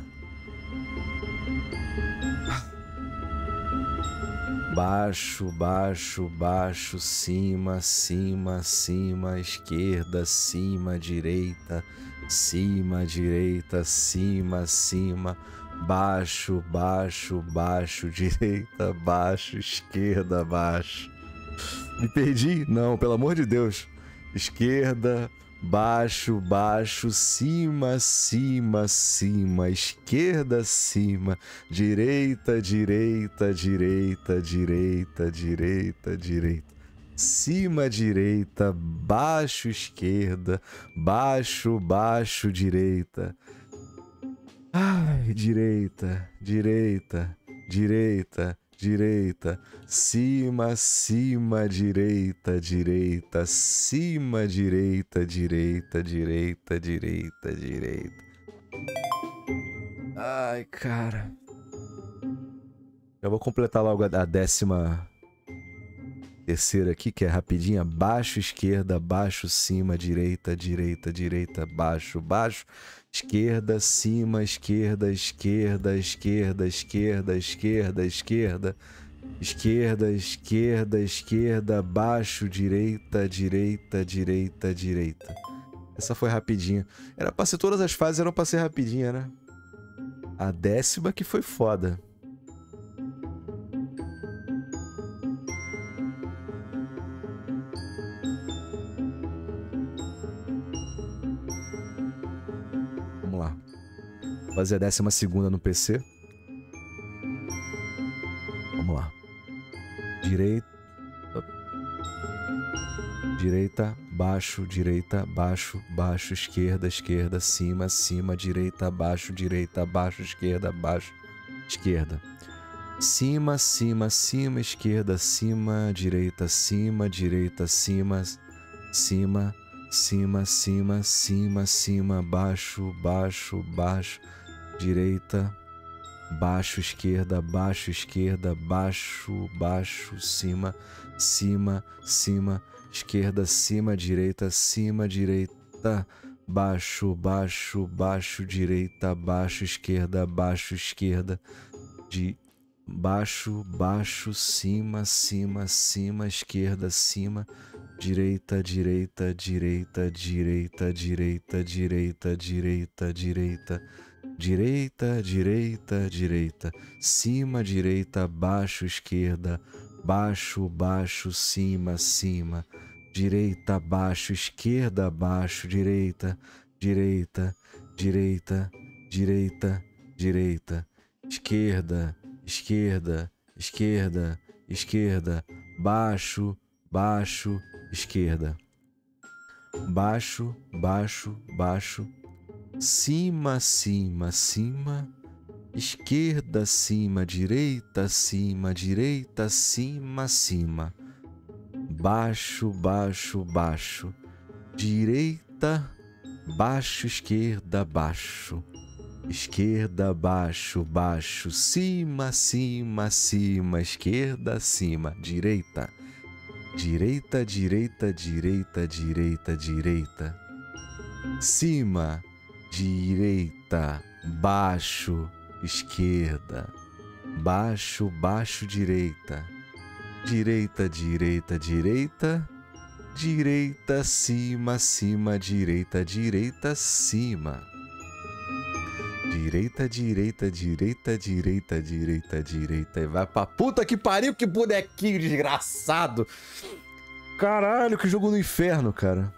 Baixo, baixo, baixo, cima, cima, cima, esquerda, cima, direita, cima, direita, cima, cima. Baixo, baixo, baixo, direita, baixo, esquerda, baixo. Me perdi? Não, pelo amor de Deus. Esquerda, baixo, baixo, cima, cima, cima, esquerda, cima, direita, direita, direita, direita, direita, direita. Cima, direita, baixo, esquerda, baixo, baixo, direita. Ai, direita, direita, direita, direita, cima, cima, direita, direita, cima, direita, direita, direita, direita, direita. Ai, cara. Eu vou completar logo a décima terceira aqui, que é rapidinha. Baixo, esquerda, baixo, cima, direita, direita, direita, baixo, baixo. Esquerda, cima, esquerda, esquerda, esquerda, esquerda, esquerda, esquerda, esquerda, esquerda, esquerda, baixo, direita, direita, direita, direita. Essa foi rapidinha. Era pra ser todas as fases, eram pra ser rapidinha, né? A décima que foi foda. Fazer a décima segunda no P C. Vamos lá. Direita. Direita, baixo, direita, baixo, baixo, esquerda, esquerda, cima, cima, direita, baixo, direita, baixo, esquerda, baixo, esquerda. Cima, cima, cima, esquerda, cima, direita, cima, direita, cima, cima, cima, cima, cima, cima, baixo, baixo, baixo, direita, baixo, esquerda, baixo, esquerda, baixo, baixo, cima, cima, cima, esquerda, cima, direita, cima, direita, baixo, baixo, baixo, direita, baixo, esquerda, baixo, esquerda, de baixo, baixo, cima, cima, cima, esquerda, cima, direita, direita, direita, direita, direita, direita, direita, direita, direita, direita, direita, cima, direita, baixo, esquerda, baixo, baixo, cima, cima, direita, baixo, esquerda, baixo, direita, direita, direita, direita, direita, esquerda, esquerda, esquerda, esquerda, baixo, baixo, esquerda, baixo, baixo, baixo, cima, cima, cima, esquerda, cima, direita, cima, direita, cima, cima, baixo, baixo, baixo, direita, baixo, esquerda, baixo, esquerda, baixo, baixo, cima, cima, cima, esquerda, cima, direita, direita, direita, direita, direita, direita, cima, direita, baixo, esquerda, baixo, baixo, direita, direita, direita, direita, direita, cima, cima, direita, direita, cima, direita, direita, direita, direita, direita, direita, e vai pra puta que pariu, que bonequinho desgraçado. Caralho, que jogo no inferno, cara.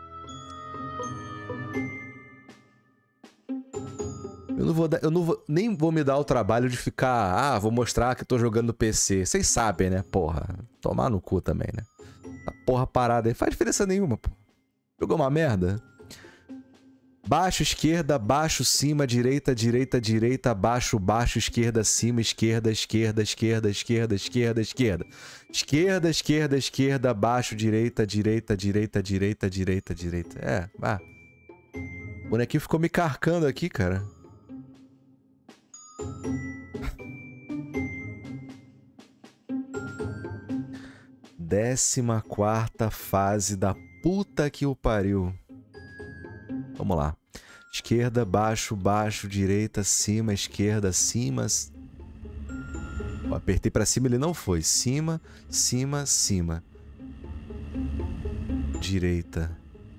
Eu não vou dar, eu não vou, nem vou me dar o trabalho de ficar, ah, vou mostrar que tô jogando no P C. Vocês sabem, né, porra. Tomar no cu também, né. A porra parada aí, faz diferença nenhuma, pô. Jogou uma merda. Baixo, esquerda, baixo, cima, direita, direita, direita, baixo, baixo, esquerda, cima, esquerda, esquerda, esquerda, esquerda, esquerda, esquerda. Esquerda, esquerda, esquerda, baixo, direita, direita, direita, direita, direita, direita. É, vá. O bonequinho ficou me carcando aqui, cara. Décima quarta fase da puta que o pariu. Vamos lá. Esquerda, baixo, baixo, direita, cima, esquerda, cima. Eu apertei pra cima, ele não foi. Cima, cima, cima. Direita.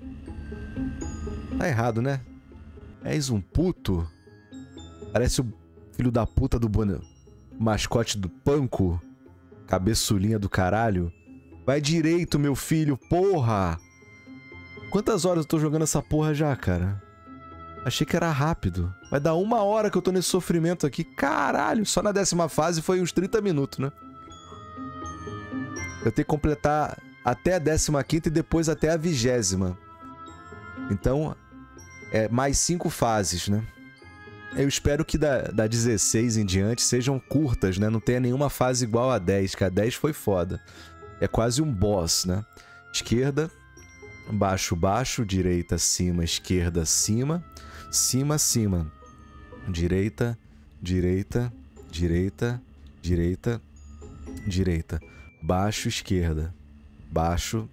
Tá errado, né? És um puto? Parece o filho da puta do boné. Mascote do Panko. Cabeçulinha do caralho. Vai direito, meu filho, porra! Quantas horas eu tô jogando essa porra já, cara? Achei que era rápido. Vai dar uma hora que eu tô nesse sofrimento aqui. Caralho, só na décima fase foi uns trinta minutos, né? Eu tenho que completar até a décima quinta e depois até a vigésima. Então, é mais cinco fases, né? Eu espero que da, da dezesseis em diante sejam curtas, né? Não tenha nenhuma fase igual a dez, que a dez foi foda. É quase um boss, né? Esquerda, baixo, baixo, direita, cima, esquerda, cima, cima, cima, direita, direita, direita, direita, direita, baixo, esquerda, baixo,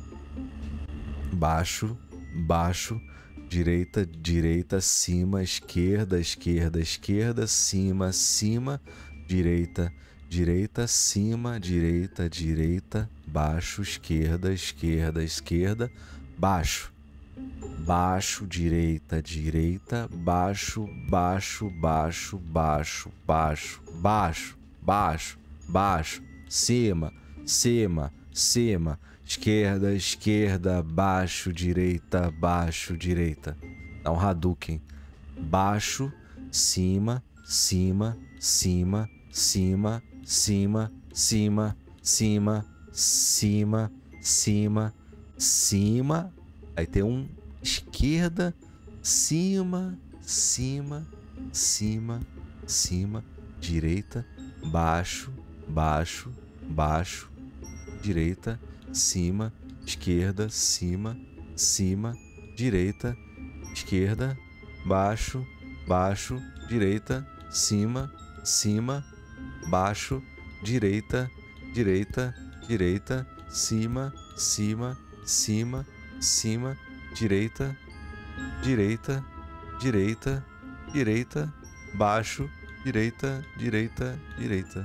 baixo, baixo, direita, direita, cima, esquerda, esquerda, esquerda, cima, cima, direita, direita, cima, direita, direita, baixo, esquerda, esquerda, esquerda, baixo, baixo, direita, direita, baixo, baixo, baixo, baixo, baixo, baixo, baixo, baixo, cima, cima, cima, esquerda, esquerda, baixo, direita, baixo, direita. Dá um Hadouken. Baixo, cima, cima, cima, cima, cima, cima, cima, cima, cima, cima. Aí tem um esquerda, cima, cima, cima, cima, direita, baixo, baixo, baixo, direita, cima, esquerda, cima, cima, direita, esquerda, baixo, baixo, direita, cima, cima, baixo, direita, direita, direita, cima, cima, cima, cima, direita, direita, direita, direita, baixo, direita, direita, direita.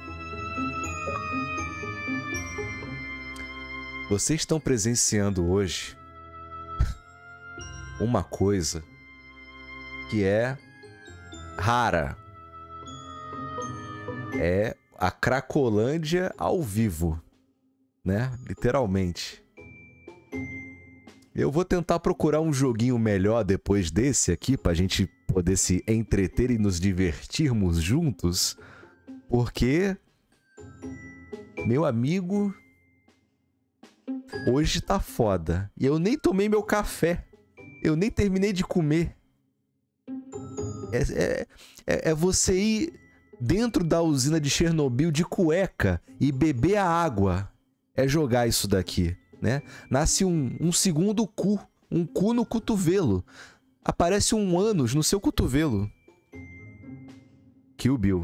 Vocês estão presenciando hoje uma coisa que é rara. É a Cracolândia ao vivo, né? Literalmente. Eu vou tentar procurar um joguinho melhor depois desse aqui, pra gente poder se entreter e nos divertirmos juntos, porque, meu amigo, hoje tá foda. E eu nem tomei meu café. Eu nem terminei de comer. É, é, é, é você ir dentro da usina de Chernobyl de cueca e beber a água. É jogar isso daqui, né? Nasce um, um segundo cu. Um cu no cotovelo. Aparece um ânus no seu cotovelo. Kill Bill.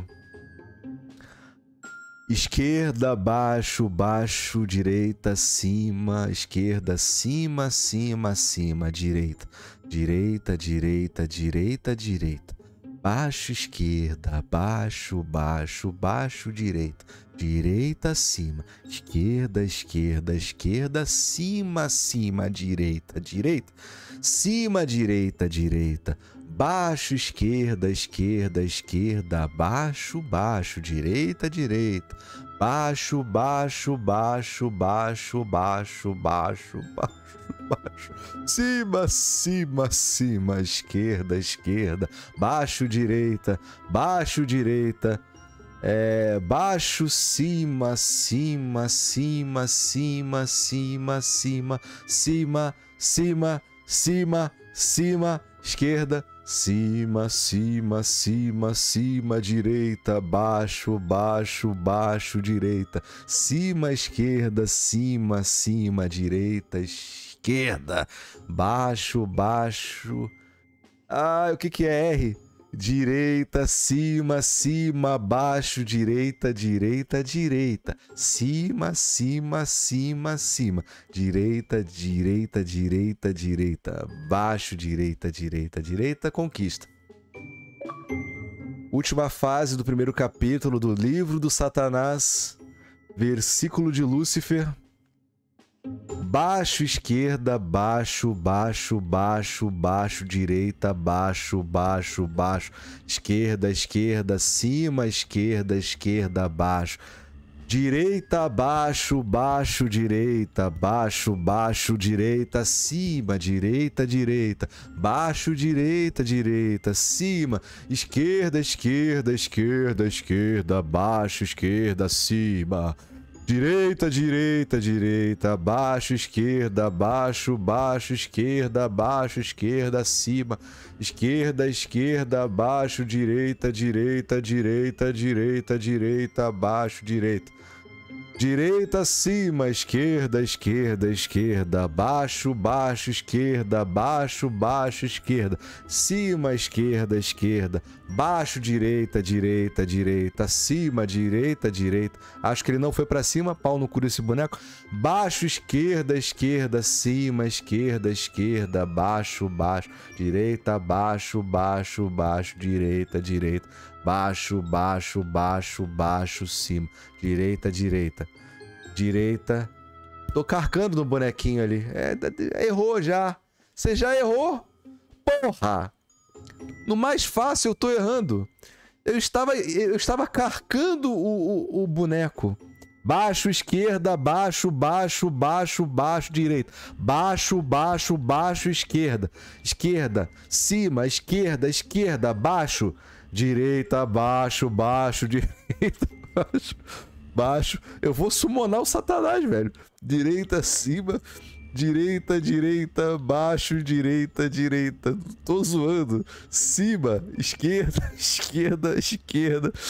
Esquerda, baixo, baixo, direita, cima, esquerda, cima, cima, cima, direita, direita, direita, direita, direita, baixo, esquerda, baixo, baixo, baixo, direita, direita, cima, esquerda, esquerda, esquerda, cima, cima, direita, direita, cima, direita, direita, baixo, esquerda, esquerda, esquerda, baixo, baixo, direita, direita, baixo, baixo, baixo, baixo, baixo, baixo, baixo, baixo, cima, cima, cima, esquerda, esquerda, baixo, direita, baixo, direita, é, baixo, cima, cima, cima, cima, cima, cima, cima, cima, cima, cima, esquerda, cima, cima, cima, cima, direita, baixo, baixo, baixo, direita, cima, esquerda, cima, cima, direita, esquerda, baixo, baixo. Ah, o que que é R? Direita, cima, cima, baixo, direita, direita, direita, cima, cima, cima, cima, direita, direita, direita, direita, baixo, direita, direita, direita, conquista. Última fase do primeiro capítulo do livro do Satanás, versículo de Lúcifer. Baixo, esquerda, baixo, baixo, baixo, baixo, direita, baixo, baixo, baixo, esquerda, esquerda, cima, esquerda, esquerda, baixo, direita, baixo, baixo, direita, baixo, baixo, direita, cima, direita, direita, baixo, direita, direita, cima, esquerda, esquerda, esquerda, esquerda, baixo, esquerda, cima, direita, direita, direita, baixo, esquerda, baixo, baixo, esquerda, baixo, esquerda, cima, esquerda, esquerda, baixo, direita, direita, direita, direita, direita, baixo, direita. Direita, cima, esquerda, esquerda, esquerda, baixo, baixo, esquerda, baixo, baixo, esquerda, cima, esquerda, esquerda, baixo, direita, direita, direita, cima, direita, direita. Acho que ele não foi pra cima, pau no cu desse boneco. Baixo, esquerda, esquerda, cima, esquerda, esquerda, baixo, baixo, direita, baixo, baixo, baixo, direita, direita. Baixo, baixo, baixo, baixo, cima. Direita, direita. Direita. Tô carcando no bonequinho ali. É, errou já. Você já errou? Porra! No mais fácil eu tô errando. Eu estava, eu estava carcando o, o, o boneco. Baixo, esquerda, baixo, baixo, baixo, baixo, direita. Baixo, baixo, baixo, esquerda. Esquerda, cima, esquerda, esquerda, baixo. Direita, baixo, baixo, direita, baixo, baixo. Eu vou summonar o Satanás, velho. Direita, cima, direita, direita, baixo, direita, direita. Tô zoando. Cima, esquerda, esquerda, esquerda.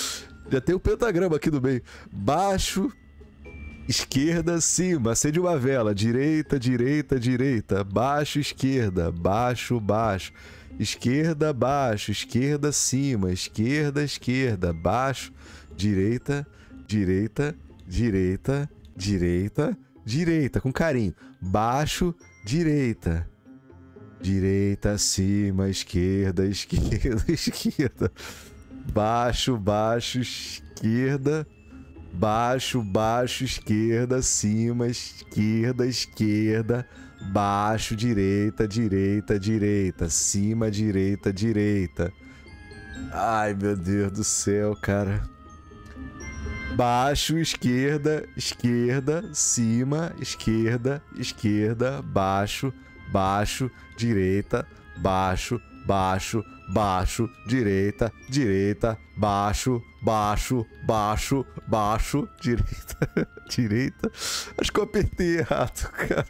Já tem o pentagrama aqui no meio. Baixo, esquerda, cima. Acende uma vela. Direita, direita, direita. Baixo, esquerda. Baixo, baixo. Esquerda, baixo. Esquerda, cima. Esquerda, esquerda. Baixo, direita, direita, direita, direita, direita. Com carinho. Baixo, direita. Direita, cima, esquerda, esquerda, esquerda. Baixo, baixo, esquerda. Baixo, baixo, esquerda, cima, esquerda, esquerda. Baixo, direita, direita, direita. Cima, direita, direita. Ai, meu Deus do céu, cara. Baixo, esquerda, esquerda, cima, esquerda, esquerda, baixo, baixo, direita, baixo, baixo, baixo, direita, direita, baixo, baixo, baixo, baixo, direita, direita. Acho que eu apertei errado, cara.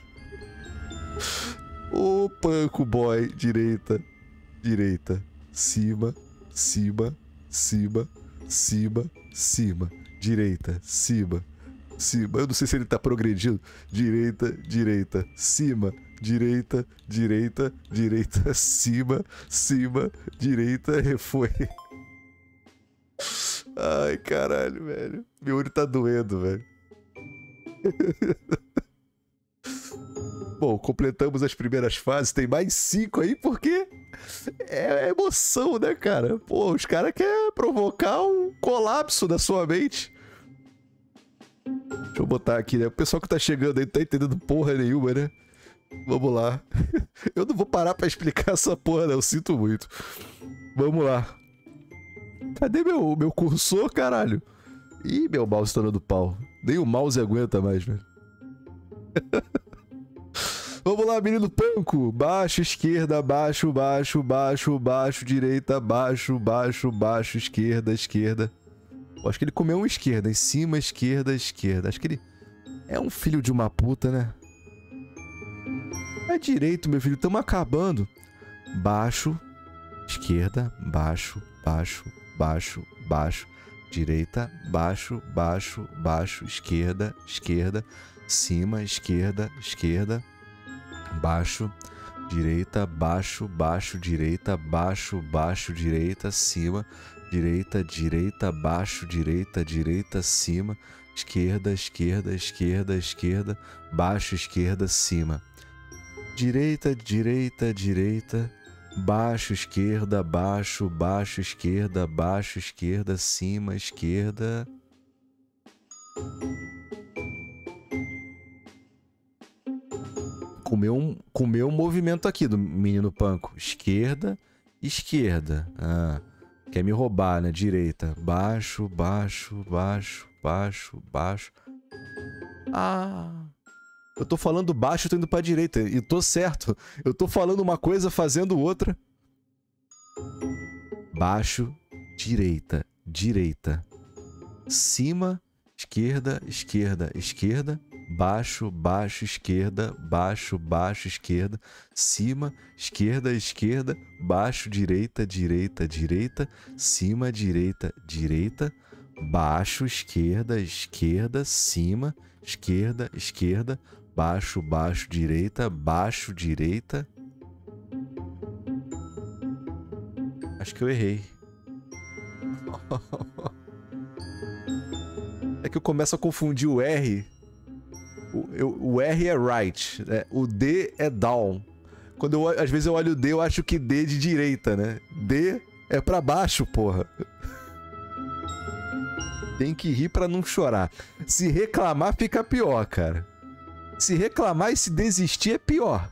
Ô, panco boy, direita, direita, cima, cima, cima, cima, cima, direita, cima, cima. Eu não sei se ele tá progredindo. Direita, direita, cima, direita, direita, direita, cima, cima, direita, e foi. Ai, caralho, velho. Meu olho tá doendo, velho. Bom, completamos as primeiras fases. Tem mais cinco aí, porque é emoção, né, cara? Pô, os caras querem provocar um colapso na sua mente. Deixa eu botar aqui, né? O pessoal que tá chegando aí não tá entendendo porra nenhuma, né? Vamos lá. Eu não vou parar pra explicar essa porra, né? Eu sinto muito. Vamos lá. Cadê meu, meu cursor, caralho? Ih, meu mouse tá dando pau. Nem o mouse aguenta mais, velho. Vamos lá, menino panco. Baixo, esquerda, baixo, baixo, baixo, baixo, direita, baixo, baixo, baixo, esquerda, esquerda. Eu acho que ele comeu uma esquerda. Em cima, esquerda, esquerda. Acho que ele é um filho de uma puta, né? É direito, meu filho. Tamo acabando. Baixo, esquerda, baixo, baixo, baixo, baixo. Direita, baixo, baixo, baixo, esquerda, esquerda. Cima, esquerda, esquerda. Baixo, direita, baixo, baixo, direita, baixo, baixo, direita, cima, direita, direita, baixo, direita, direita, cima, esquerda, esquerda, esquerda, esquerda, baixo, esquerda, cima. Direita, direita, direita, baixo, esquerda, baixo, baixo, esquerda, baixo, esquerda, cima, esquerda. Comeu um, comeu um movimento aqui do menino panco. Esquerda, esquerda. Ah, quer me roubar, né? Direita. Baixo, baixo, baixo, baixo, baixo. Ah. Eu tô falando baixo, eu tô indo pra direita. E tô certo. Eu tô falando uma coisa, fazendo outra. Baixo, direita, direita. Cima, esquerda, esquerda, esquerda. Baixo, baixo, esquerda, baixo, baixo, esquerda, cima, esquerda, esquerda, baixo, direita, direita, direita, cima, direita, direita, baixo, esquerda, esquerda, cima, esquerda, esquerda, baixo, baixo, direita, baixo, direita. Acho que eu errei. É que eu começo a confundir o R. O, eu, o R é right, né? O D é down. Quando eu, às vezes eu olho o D, eu acho que D é de direita, né? D é pra baixo, porra. Tem que rir pra não chorar. Se reclamar, fica pior, cara. Se reclamar e se desistir é pior.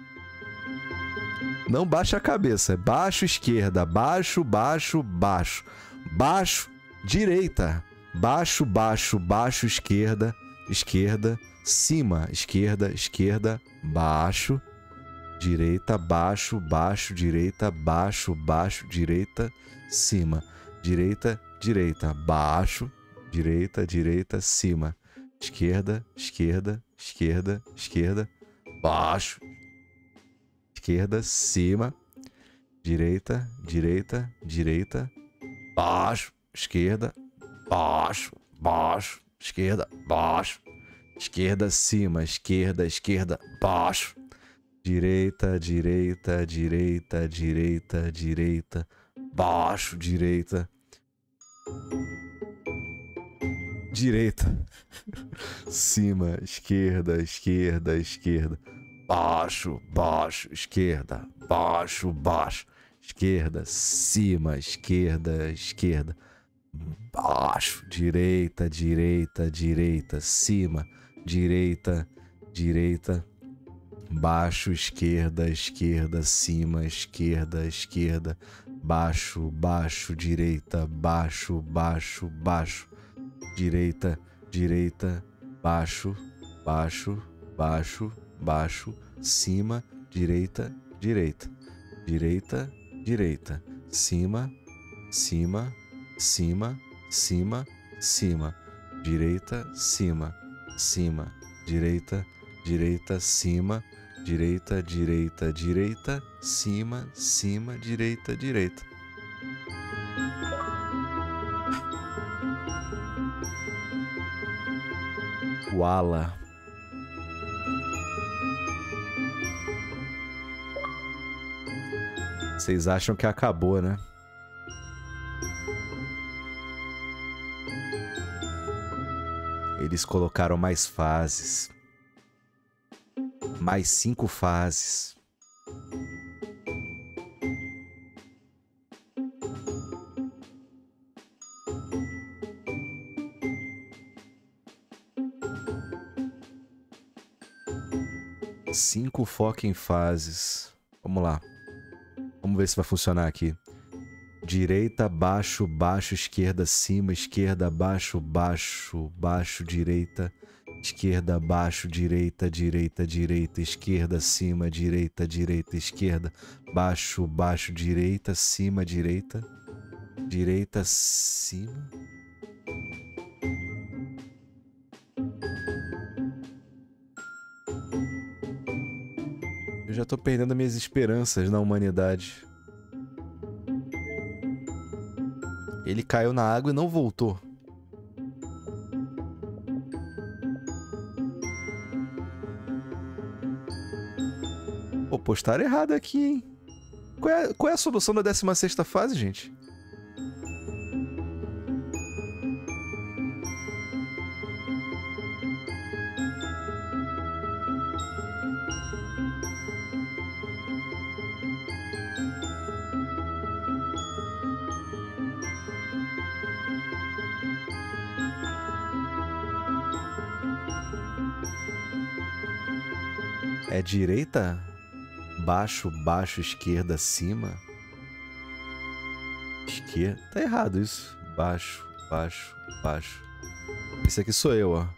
Não baixa a cabeça. Baixo, esquerda. Baixo, baixo, baixo. Baixo, direita. Baixo, baixo, baixo, esquerda. Esquerda. Cima, esquerda, esquerda, baixo, direita, baixo, baixo, direita, baixo, baixo, direita, cima, direita, direita, baixo, direita, direita, cima, esquerda, esquerda, esquerda, esquerda, baixo, esquerda, cima, direita, direita, direita, baixo, esquerda, baixo, baixo, esquerda, baixo, esquerda, cima, esquerda, esquerda, baixo, direita, direita, direita, direita, direita, baixo, direita, direita, cima, esquerda, esquerda, esquerda, baixo, baixo, esquerda, baixo, baixo, esquerda, cima, esquerda, esquerda, baixo, direita, direita, direita, cima, direita, direita, baixo, esquerda, esquerda, cima, esquerda, esquerda, baixo, baixo, direita, baixo, baixo, baixo, direita, direita, baixo, baixo, baixo, baixo, cima, direita, direita, direita, direita, cima, cima, cima, cima, cima, direita, cima, cima, direita, direita, cima, direita, direita, direita, cima, cima, direita, direita. Wala. Vocês acham que acabou, né? Eles colocaram mais fases. Mais cinco fases. Cinco fucking fases. Vamos lá. Vamos ver se vai funcionar aqui. Direita, baixo, baixo, esquerda, cima, esquerda, baixo, baixo, baixo, direita, esquerda, baixo, direita, direita, direita, esquerda, cima, direita, direita, esquerda, baixo, baixo, direita, cima, direita, direita, cima. Eu já tô perdendo minhas esperanças na humanidade. Ele caiu na água e não voltou. Pô, postaram errado aqui, hein? Qual é, qual é a solução da décima sexta fase, gente? É direita, baixo, baixo, esquerda, cima. Esquerda. Tá errado isso. Baixo, baixo, baixo. Esse aqui sou eu, ó.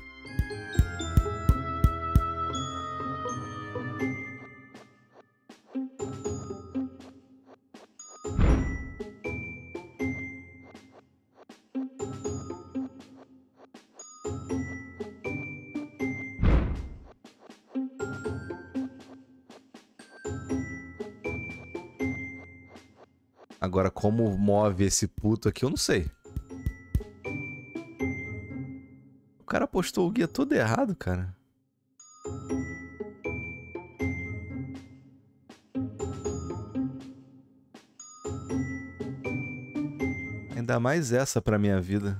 Agora, como move esse puto aqui, eu não sei. O cara postou o guia todo errado, cara. Ainda mais essa pra minha vida.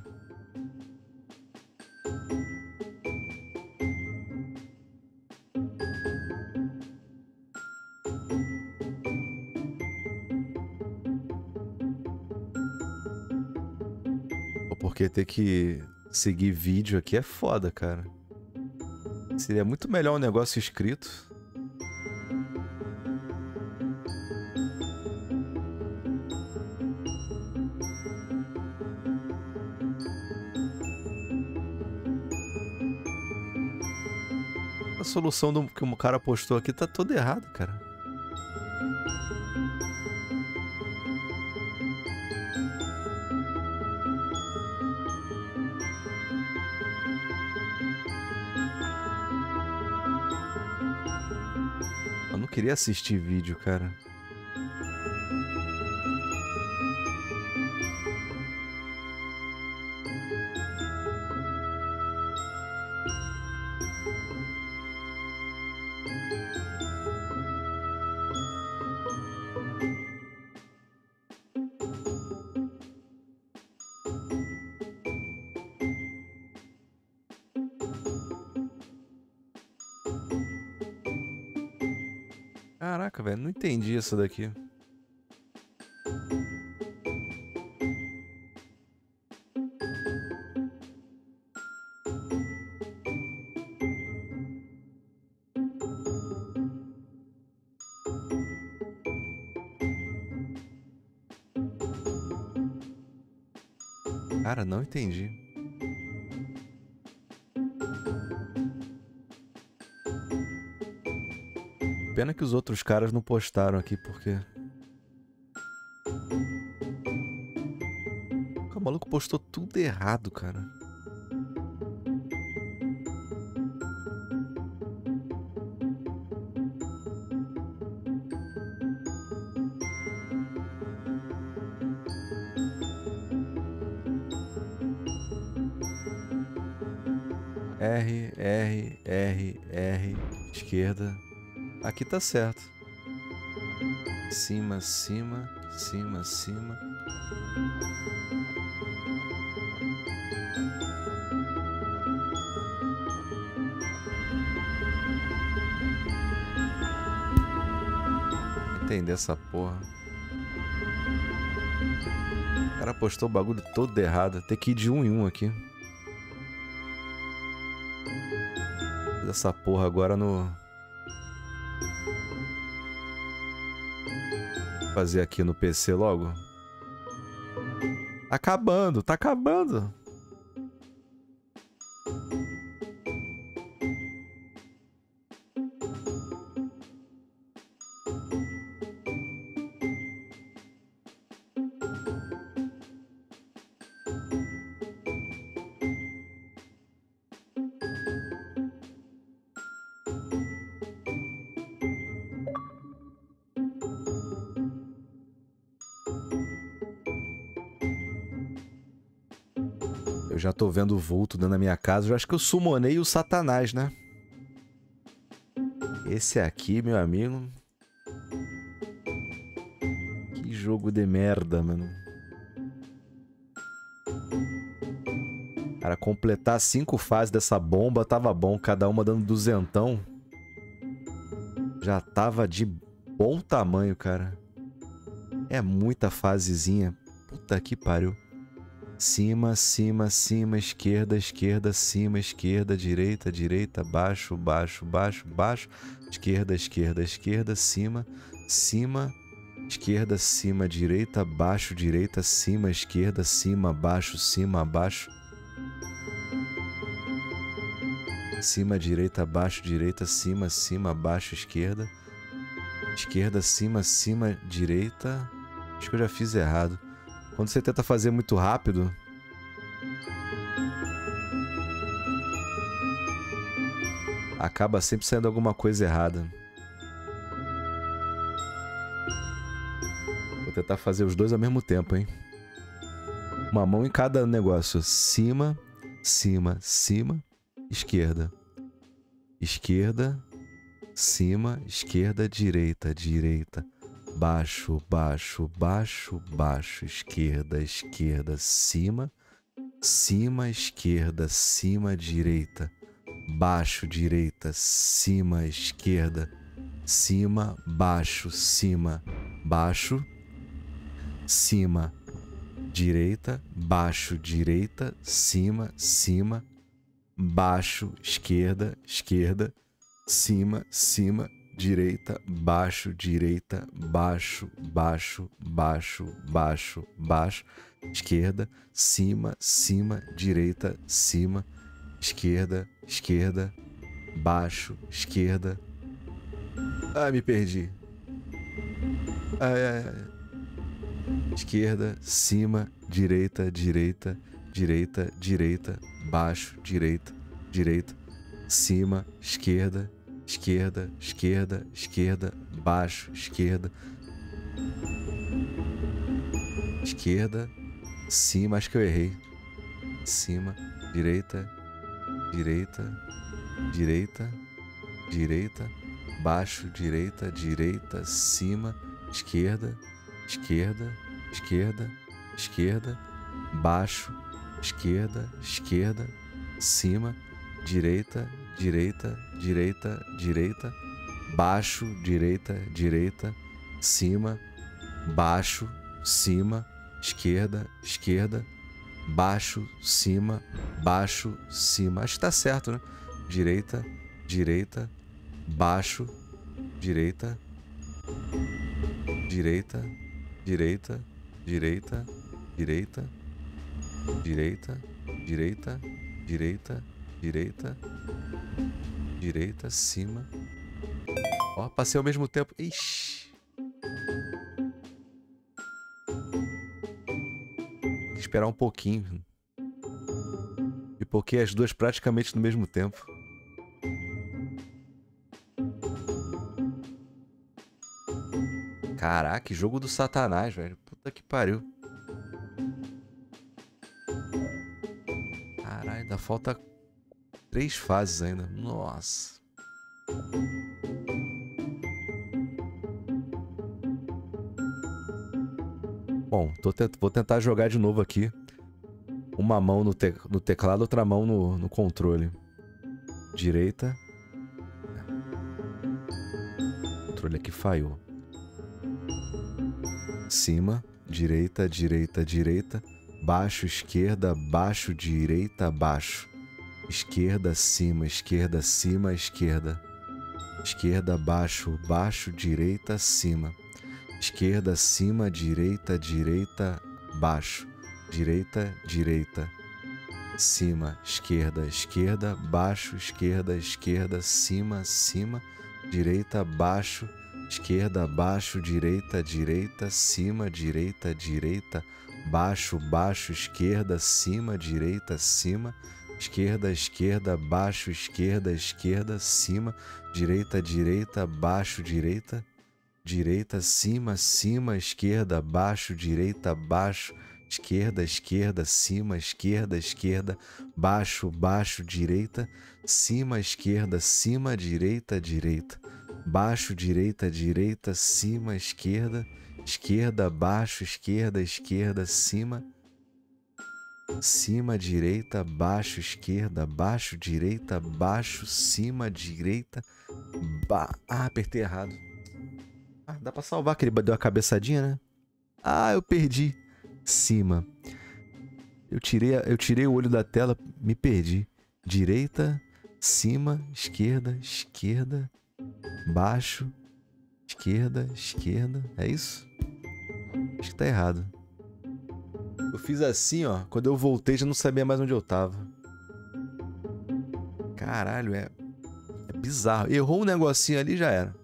Porque ter que seguir vídeo aqui é foda, cara. Seria muito melhor um negócio escrito. A solução do que o cara postou aqui tá toda errada, cara. Eu não queria assistir vídeo, cara. Caraca, velho, não entendi essa daqui. Cara, não entendi. Pena que os outros caras não postaram aqui, porque... O maluco postou tudo errado, cara. R, R, R, R, esquerda. Aqui tá certo. Cima, cima, cima, cima. Entender essa porra. O cara postou o bagulho todo errado. Tem que ir de um em um aqui. Essa porra agora no... Vou fazer aqui no P C logo. Tá acabando, tá acabando. Eu já tô vendo o vulto dentro da minha casa. Eu acho que eu summonei o Satanás, né? Esse aqui, meu amigo... Que jogo de merda, mano. Cara, completar cinco fases dessa bomba tava bom. Cada uma dando duzentão. Já tava de bom tamanho, cara. É muita fasezinha. Puta que pariu. Cima, cima, cima, esquerda, esquerda, cima, esquerda, direita, direita, baixo, baixo, baixo, baixo, esquerda, esquerda, esquerda, cima, cima, esquerda, cima, direita, baixo, direita, cima, esquerda, cima, baixo, cima, baixo, cima, direita, baixo, direita, cima, cima, baixo, esquerda, esquerda, cima, cima, direita. Acho que eu já fiz errado. Quando você tenta fazer muito rápido... Acaba sempre saindo alguma coisa errada. Vou tentar fazer os dois ao mesmo tempo, hein? Uma mão em cada negócio. Cima, cima, cima, esquerda. Esquerda, cima, esquerda, direita, direita. Baixo, baixo, baixo, baixo, esquerda, esquerda, cima, cima, esquerda, cima, direita, baixo, direita, cima, esquerda, cima, baixo, cima, baixo, cima, direita, baixo, direita, cima, cima, baixo, esquerda, esquerda, cima, cima, direita, baixo, direita, baixo, baixo, baixo, baixo, baixo, esquerda, cima, cima, direita, cima, esquerda, esquerda, baixo, esquerda. Ah, me perdi. Ai, ai, ai. Esquerda, cima, direita, direita, direita, direita, baixo, direita, direita, cima, esquerda, esquerda, esquerda, esquerda, baixo, esquerda, esquerda, cima, acho que eu errei, cima, direita, direita, direita, direita, baixo, direita, direita, cima, esquerda, esquerda, esquerda, esquerda, baixo, esquerda, esquerda, cima, direita, direita, direita, direita, baixo, direita, direita, cima, baixo, cima, esquerda, esquerda, baixo, cima, baixo, cima. Acho que tá certo, né? Direita, direita, baixo, direita, direita, direita, direita, direita, direita, direita, direita, direita, direita, cima. Ó, passei ao mesmo tempo. Ixi. Tem que esperar um pouquinho. Pipoquei as duas praticamente no mesmo tempo. Caraca, jogo do satanás, velho. Puta que pariu. Caralho, ainda falta três fases ainda. Nossa. Bom, tô tent... vou tentar jogar de novo aqui. Uma mão no, te... no teclado, outra mão no... no controle. Direita. O controle aqui falhou. Cima, direita, direita, direita. Baixo, esquerda, baixo, direita, baixo. Esquerda, cima, esquerda, cima, esquerda. Esquerda, baixo, baixo, direita, cima. Esquerda, cima, direita, direita, baixo. Direita, direita, cima, esquerda, esquerda, baixo, esquerda, esquerda, cima, cima, direita, baixo, esquerda, baixo, direita, direita, cima, direita, direita, baixo, baixo, esquerda, cima, direita, cima, esquerda, esquerda, baixo, esquerda, esquerda, cima, direita, direita, baixo, direita, direita, cima, cima, esquerda, baixo, direita, baixo, esquerda, esquerda, cima, esquerda, esquerda, baixo, baixo, direita, cima, esquerda, cima, direita, direita, baixo, direita, direita, cima, esquerda, esquerda, baixo, esquerda, esquerda, cima, cima, direita, baixo, esquerda, baixo, direita, baixo, cima, direita, ba... Ah, apertei errado. Ah, dá pra salvar que ele deu a cabeçadinha, né? Ah, eu perdi. Cima. Eu tirei, eu tirei o olho da tela, me perdi. Direita, cima, esquerda, esquerda, baixo, esquerda, esquerda. É isso? Acho que tá errado. Eu fiz assim, ó. Quando eu voltei, já não sabia mais onde eu tava. Caralho, é... É bizarro. Errou um negocinho ali, já era.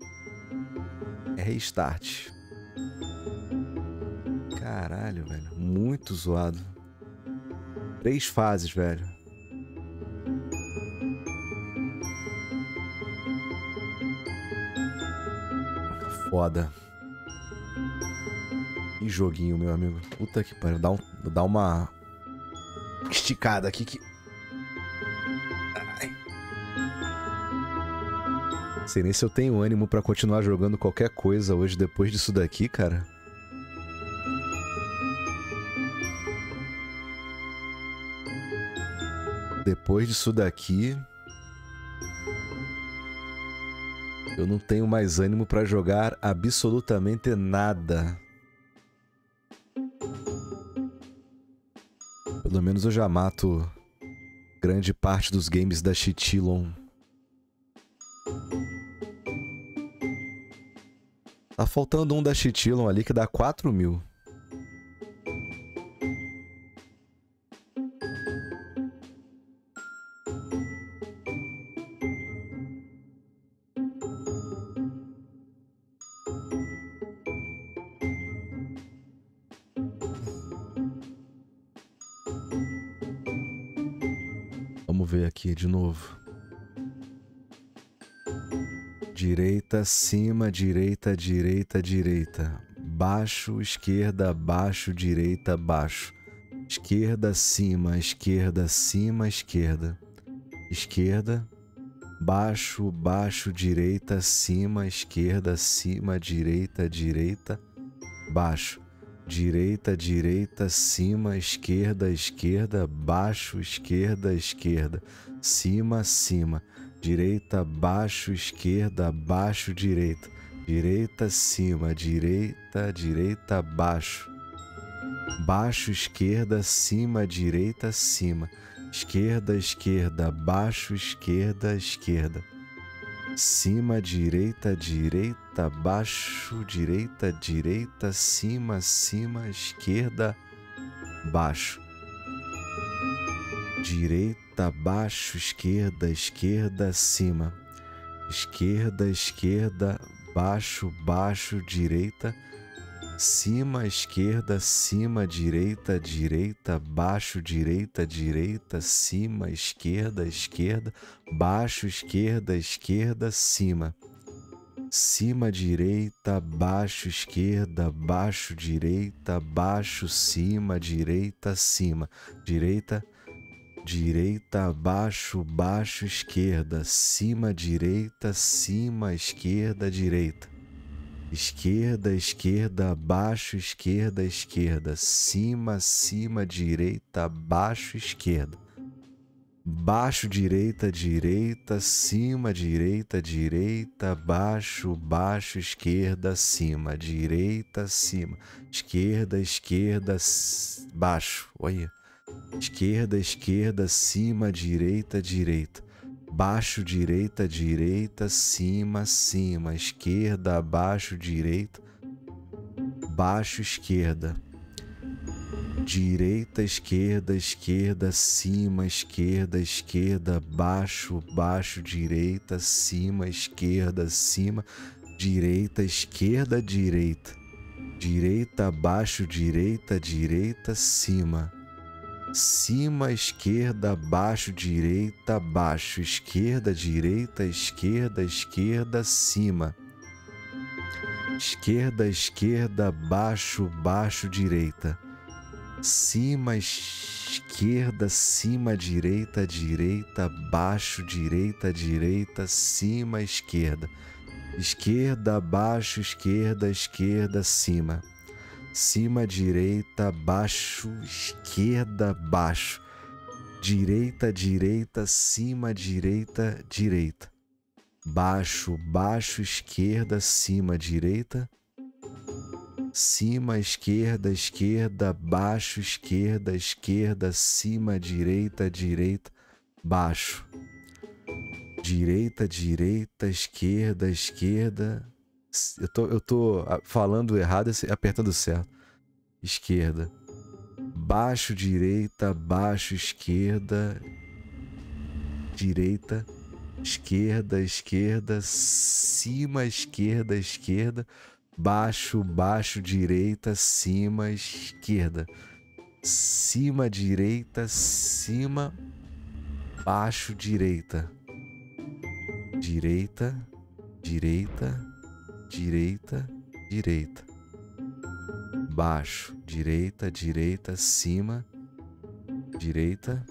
É restart. Caralho, velho. Muito zoado. Três fases, velho. Foda. Que joguinho, meu amigo. Puta que pariu. Dá, um, dá uma esticada aqui que... Ai. Sei nem se eu tenho ânimo pra continuar jogando qualquer coisa hoje depois disso daqui, cara. Depois disso daqui... Eu não tenho mais ânimo pra jogar absolutamente nada. Pelo menos eu já mato grande parte dos games da Chitilon. Tá faltando um da Chitilon ali que dá quatro mil. Vamos ver aqui de novo. Direita, cima, direita, direita, direita. Baixo, esquerda, baixo, direita, baixo. Esquerda, cima, esquerda, cima, esquerda. Esquerda, baixo, baixo, direita, cima, esquerda, cima, direita, direita, baixo. Direita, direita, cima, esquerda, esquerda, baixo, esquerda, esquerda, cima, cima. direita, baixo, esquerda, baixo, direita. Direita, cima, direita, direita, baixo. Baixo, esquerda, cima, direita, cima. Esquerda, esquerda, baixo, esquerda, esquerda. Cima, direita, direita, baixo, direita, direita, cima, cima, esquerda, baixo. Direita, baixo, esquerda, esquerda, cima. Esquerda, esquerda, baixo, baixo, direita. Cima, esquerda, cima, direita, direita, baixo, direita, direita, cima, esquerda, esquerda, baixo, esquerda, esquerda, cima. Cima, direita, baixo, esquerda, baixo, direita, baixo, cima, direita, cima. Direita, direita, baixo, baixo, esquerda, cima, direita, cima, esquerda, direita. Esquerda, esquerda, baixo, esquerda, esquerda, cima, cima, direita, baixo, esquerda. Baixo, direita, direita, cima, direita, direita, baixo, baixo, esquerda, cima, direita, cima, esquerda, esquerda, baixo, olha. Esquerda, esquerda, cima, direita, direita. Baixo, direita, direita, cima, cima, esquerda, baixo, direita, baixo, esquerda. Direita, esquerda, esquerda, cima, esquerda, esquerda, baixo, baixo, direita, cima, esquerda, cima, direita, esquerda, direita. Direita, baixo, direita, direita, cima. Cima, esquerda, baixo, direita, baixo, esquerda, direita, esquerda, esquerda, cima. Esquerda, esquerda, baixo, baixo, direita. Cima, esquerda, cima, direita, direita, baixo, direita, direita, cima, esquerda. Esquerda, baixo, esquerda, esquerda, cima. Cima, direita, baixo, esquerda, baixo. Direita, direita, cima, direita, direita. Baixo, baixo, esquerda, cima, direita. Cima, esquerda, esquerda, baixo, esquerda, esquerda, cima, direita, direita, baixo. Direita, direita, esquerda, esquerda. Eu tô, eu tô falando errado e apertando certo. Esquerda. Baixo, direita, baixo, esquerda. Direita. Esquerda, esquerda. Cima, esquerda, esquerda. Baixo, baixo, direita, cima, esquerda. Cima, direita, cima. Baixo, direita. Direita, direita. Direita, direita. Baixo, direita, direita, cima, direita.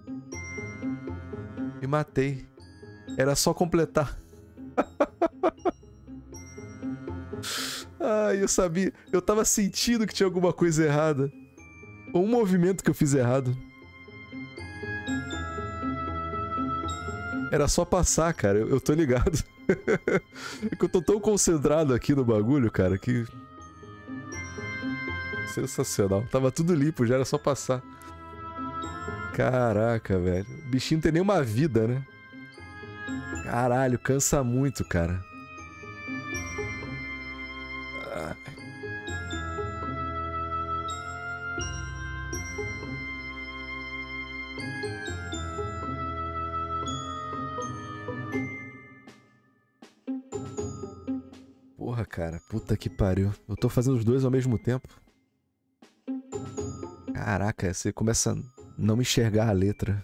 Me matei. Era só completar. Ai, eu sabia. Eu tava sentindo que tinha alguma coisa errada. Ou um movimento que eu fiz errado. Era só passar, cara. Eu, eu tô ligado. É que eu tô tão concentrado aqui no bagulho, cara, que... Sensacional. Tava tudo limpo, já era só passar. Caraca, velho. O bichinho não tem nenhuma vida, né? Caralho, cansa muito, cara. Porra, cara. Puta que pariu. Eu tô fazendo os dois ao mesmo tempo. Caraca, você começa a não enxergar a letra.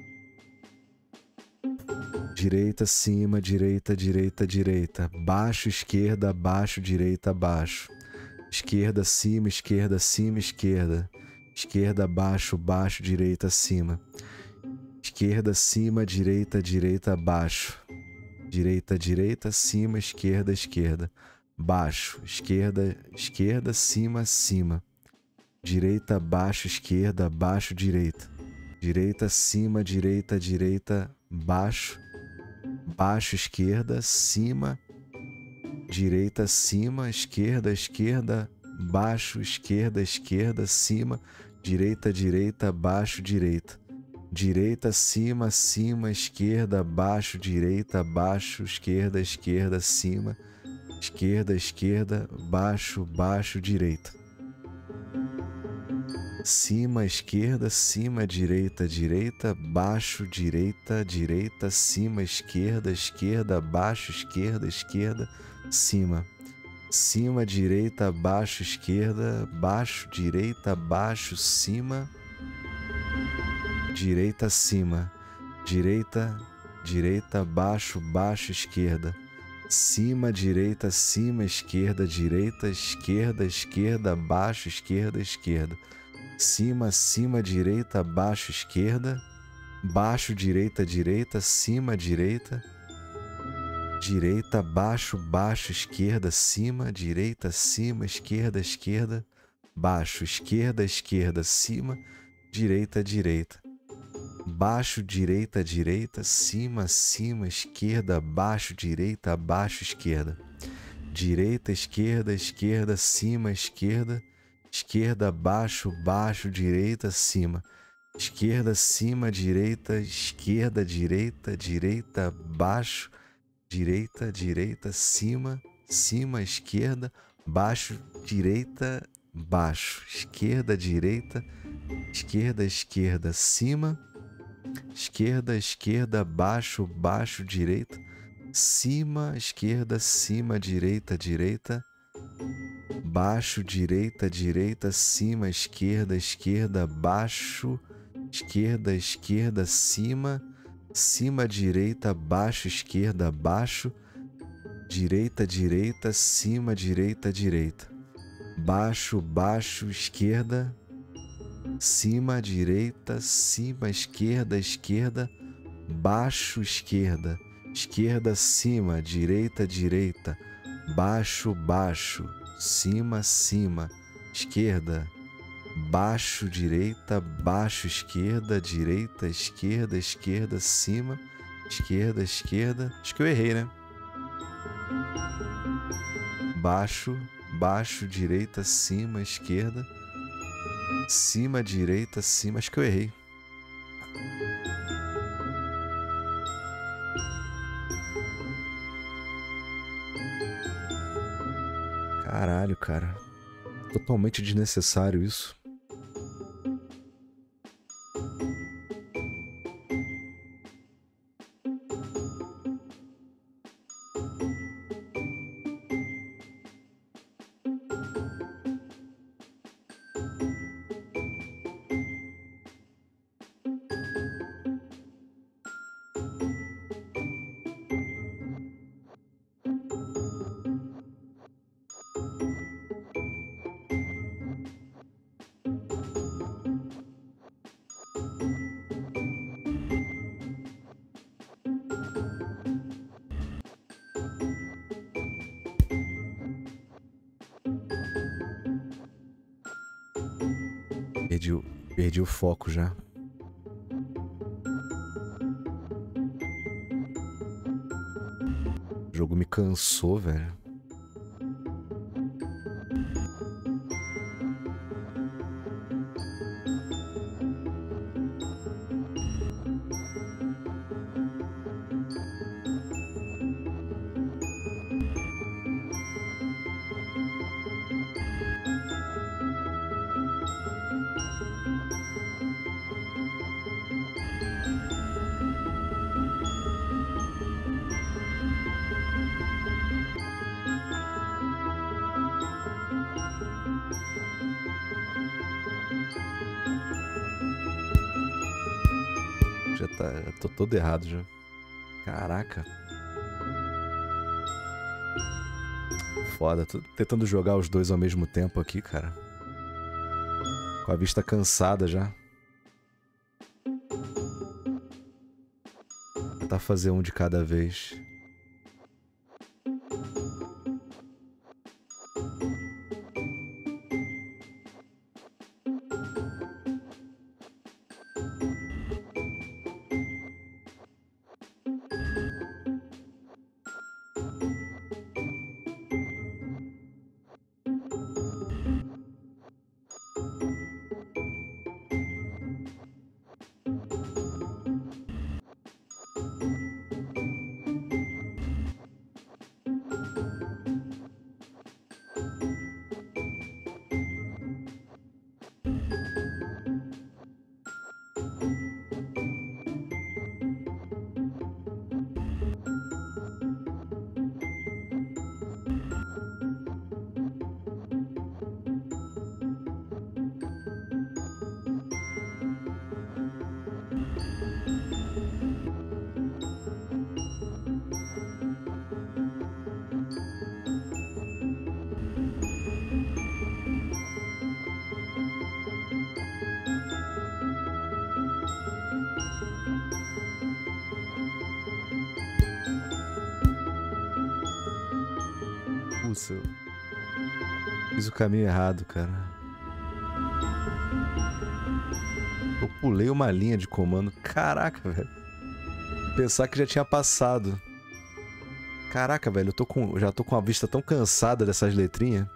Direita, cima, direita, direita, direita. Baixo, esquerda, baixo, direita, baixo. Esquerda, cima, esquerda, cima, esquerda. Esquerda, baixo, baixo, direita, cima. Esquerda, cima, direita, direita, baixo. Direita, direita, cima, esquerda, esquerda. Baixo, esquerda, esquerda, cima, cima. Direita, baixo, esquerda, baixo, direita. Direita, cima, direita, direita, baixo. baixo, esquerda, cima, direita, cima, esquerda, esquerda, baixo, esquerda, esquerda, cima, direita, direita, baixo, direita. Direita, cima, cima, esquerda, baixo, direita, baixo, esquerda, esquerda, cima, esquerda, esquerda, baixo, baixo, direita. Cima, esquerda, cima, direita, direita, baixo, direita, direita, cima, esquerda, esquerda, baixo, esquerda, esquerda, cima. Cima, direita, baixo, esquerda, baixo, direita, baixo, cima, direita, cima, direita, direita, baixo, baixo, esquerda, cima, direita, cima, esquerda, direita, esquerda, esquerda, baixo, esquerda, esquerda, cima, cima, direita, baixo, esquerda, baixo, direita, direita, cima, direita, direita, baixo, baixo, esquerda, cima, direita, cima, esquerda, esquerda, baixo, esquerda, esquerda, cima, direita, direita. Baixo, direita, direita, cima, cima, esquerda, baixo, direita, baixo, esquerda. Direita, esquerda, esquerda, cima, esquerda, esquerda, baixo, baixo, direita, cima. Esquerda, cima, direita, esquerda, direita, direita, baixo, direita, direita, cima, cima, esquerda, baixo, direita, baixo. Esquerda, direita, esquerda, esquerda, cima, esquerda, esquerda, baixo, baixo, direita, cima, esquerda, cima, direita, direita, baixo, direita, direita, cima, esquerda, esquerda, baixo, esquerda, esquerda, cima, cima, direita, baixo, esquerda, baixo, direita, direita, cima, direita, direita, baixo, baixo, esquerda, cima, direita, cima, esquerda, esquerda, baixo, esquerda, esquerda, cima, direita, direita, baixo, baixo, cima, cima, esquerda, baixo, direita, baixo, esquerda, direita, esquerda, esquerda, cima, esquerda, esquerda. Acho que eu errei, né? Baixo, baixo, direita, cima, esquerda, cima, direita, cima. Acho que eu errei. Caralho, cara. Totalmente desnecessário isso. Perdi o, perdi o foco já. O jogo me cansou, velho. Já tá, já tô todo errado já. Caraca. Foda, tô tentando jogar os dois ao mesmo tempo aqui, cara. Com a vista cansada já. Vou tentar fazer um de cada vez. do céu. Fiz o caminho errado, cara. Eu pulei uma linha de comando. Caraca, velho. Pensar que já tinha passado. Caraca, velho. Eu tô com... já tô com a vista tão cansada dessas letrinhas.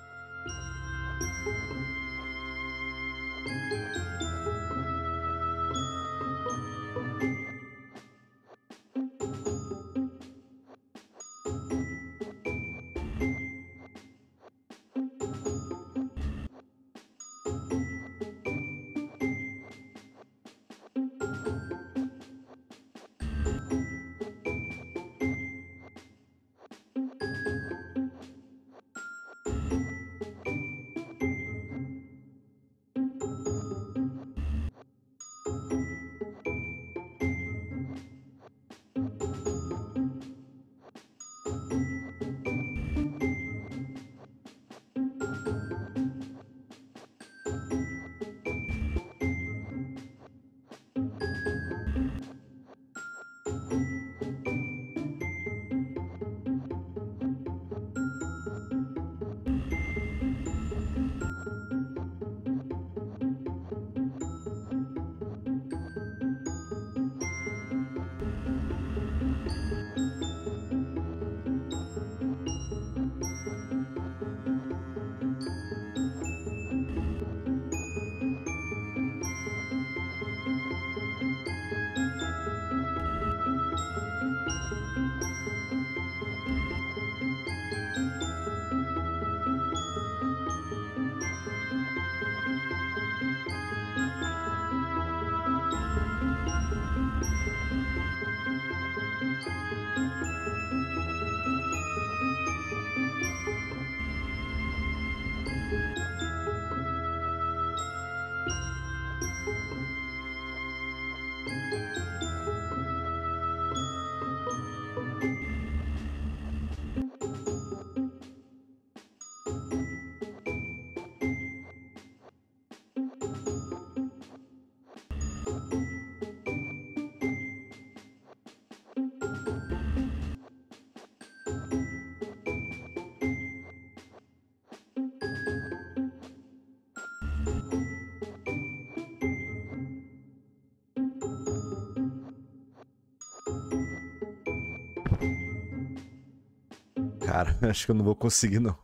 Cara, acho que eu não vou conseguir, não.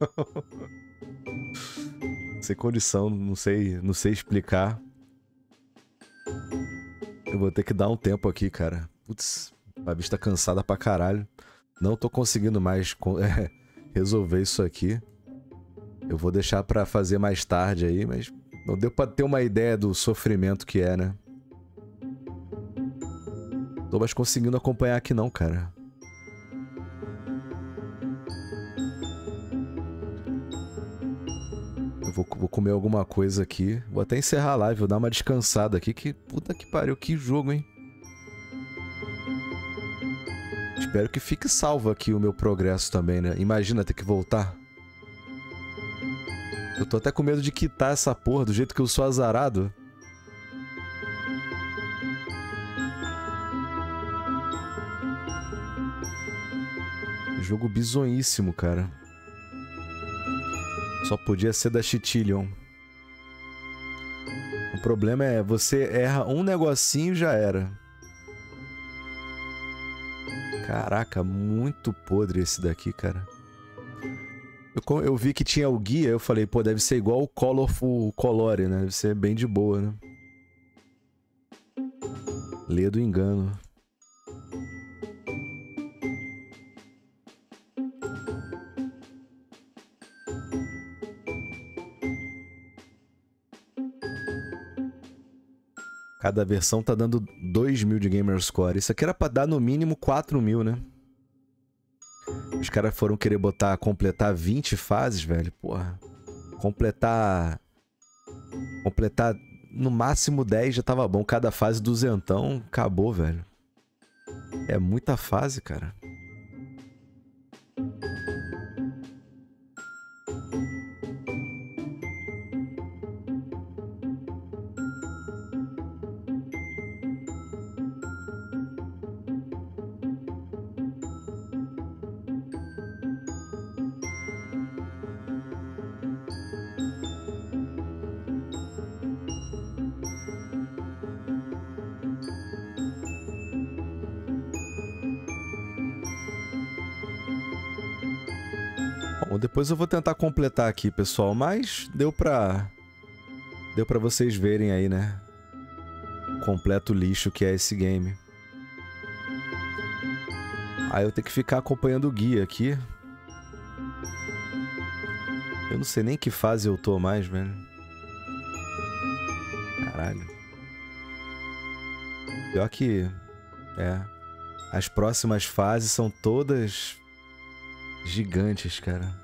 Sem condição, não sei, não sei explicar. Eu vou ter que dar um tempo aqui, cara. Putz, a vista cansada pra caralho. Não tô conseguindo mais é, resolver isso aqui. Eu vou deixar pra fazer mais tarde aí, mas não deu pra ter uma ideia do sofrimento que é, né? Tô mais conseguindo acompanhar aqui não, cara. Eu vou, vou comer alguma coisa aqui. Vou até encerrar a live, vou dar uma descansada aqui. Que puta que pariu, que jogo, hein? Espero que fique salvo aqui o meu progresso também, né? Imagina ter que voltar. Eu tô até com medo de quitar essa porra do jeito que eu sou azarado. Jogo bizonhíssimo, cara. Só podia ser da Chitillion. O problema é, você erra um negocinho e já era. Caraca, muito podre esse daqui, cara. Eu, eu vi que tinha o guia, eu falei, pô, deve ser igual o Colorful Colore, né? Deve ser bem de boa, né? Lê do engano. Cada versão tá dando dois mil de Gamerscore. Isso aqui era pra dar no mínimo quatro mil, né? Os caras foram querer botar, completar vinte fases, velho. Porra. Completar... Completar no máximo dez já tava bom. Cada fase duzentão, acabou, velho. É muita fase, cara. Bom, depois eu vou tentar completar aqui, pessoal, mas deu pra... Deu pra vocês verem aí, né? Completo lixo que é esse game. Aí eu tenho que ficar acompanhando o guia aqui. Eu não sei nem que fase eu tô mais, velho. Caralho. Pior que... É. As próximas fases são todas... gigantes, cara.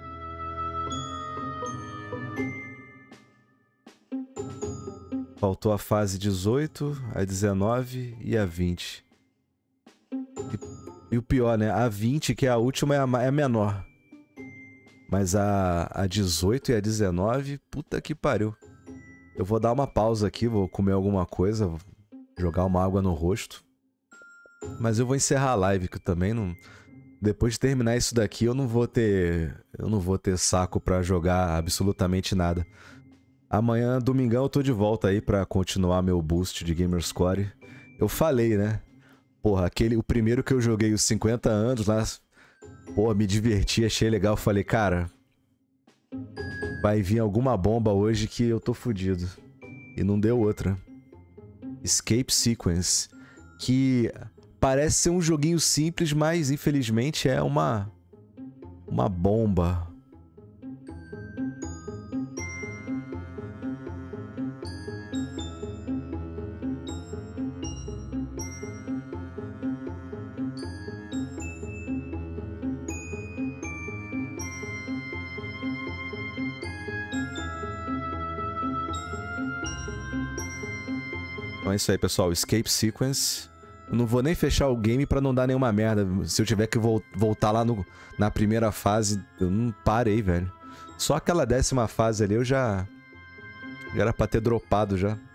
Faltou a fase dezoito, a dezenove e a vinte. E, e o pior, né? A vinte, que é a última, é a, é a menor. Mas a, a dezoito e a dezenove, puta que pariu. Eu vou dar uma pausa aqui, vou comer alguma coisa, vou jogar uma água no rosto. Mas eu vou encerrar a live, que eu também não... Depois de terminar isso daqui, eu não vou ter... Eu não vou ter saco pra jogar absolutamente nada. Amanhã, domingão, eu tô de volta aí pra continuar meu boost de Gamerscore. Eu falei, né? Porra, aquele, o primeiro que eu joguei os cinquenta anos lá... Pô, me diverti, achei legal. Falei, cara... Vai vir alguma bomba hoje que eu tô fudido. E não deu outra. Escape Sequence. Que parece ser um joguinho simples, mas infelizmente é uma... Uma bomba. Então é isso aí, pessoal. Escape Sequence. Eu não vou nem fechar o game pra não dar nenhuma merda. Se eu tiver que vo voltar lá no, na primeira fase, eu não parei, velho. Só aquela décima fase ali eu já... Já era pra ter dropado já.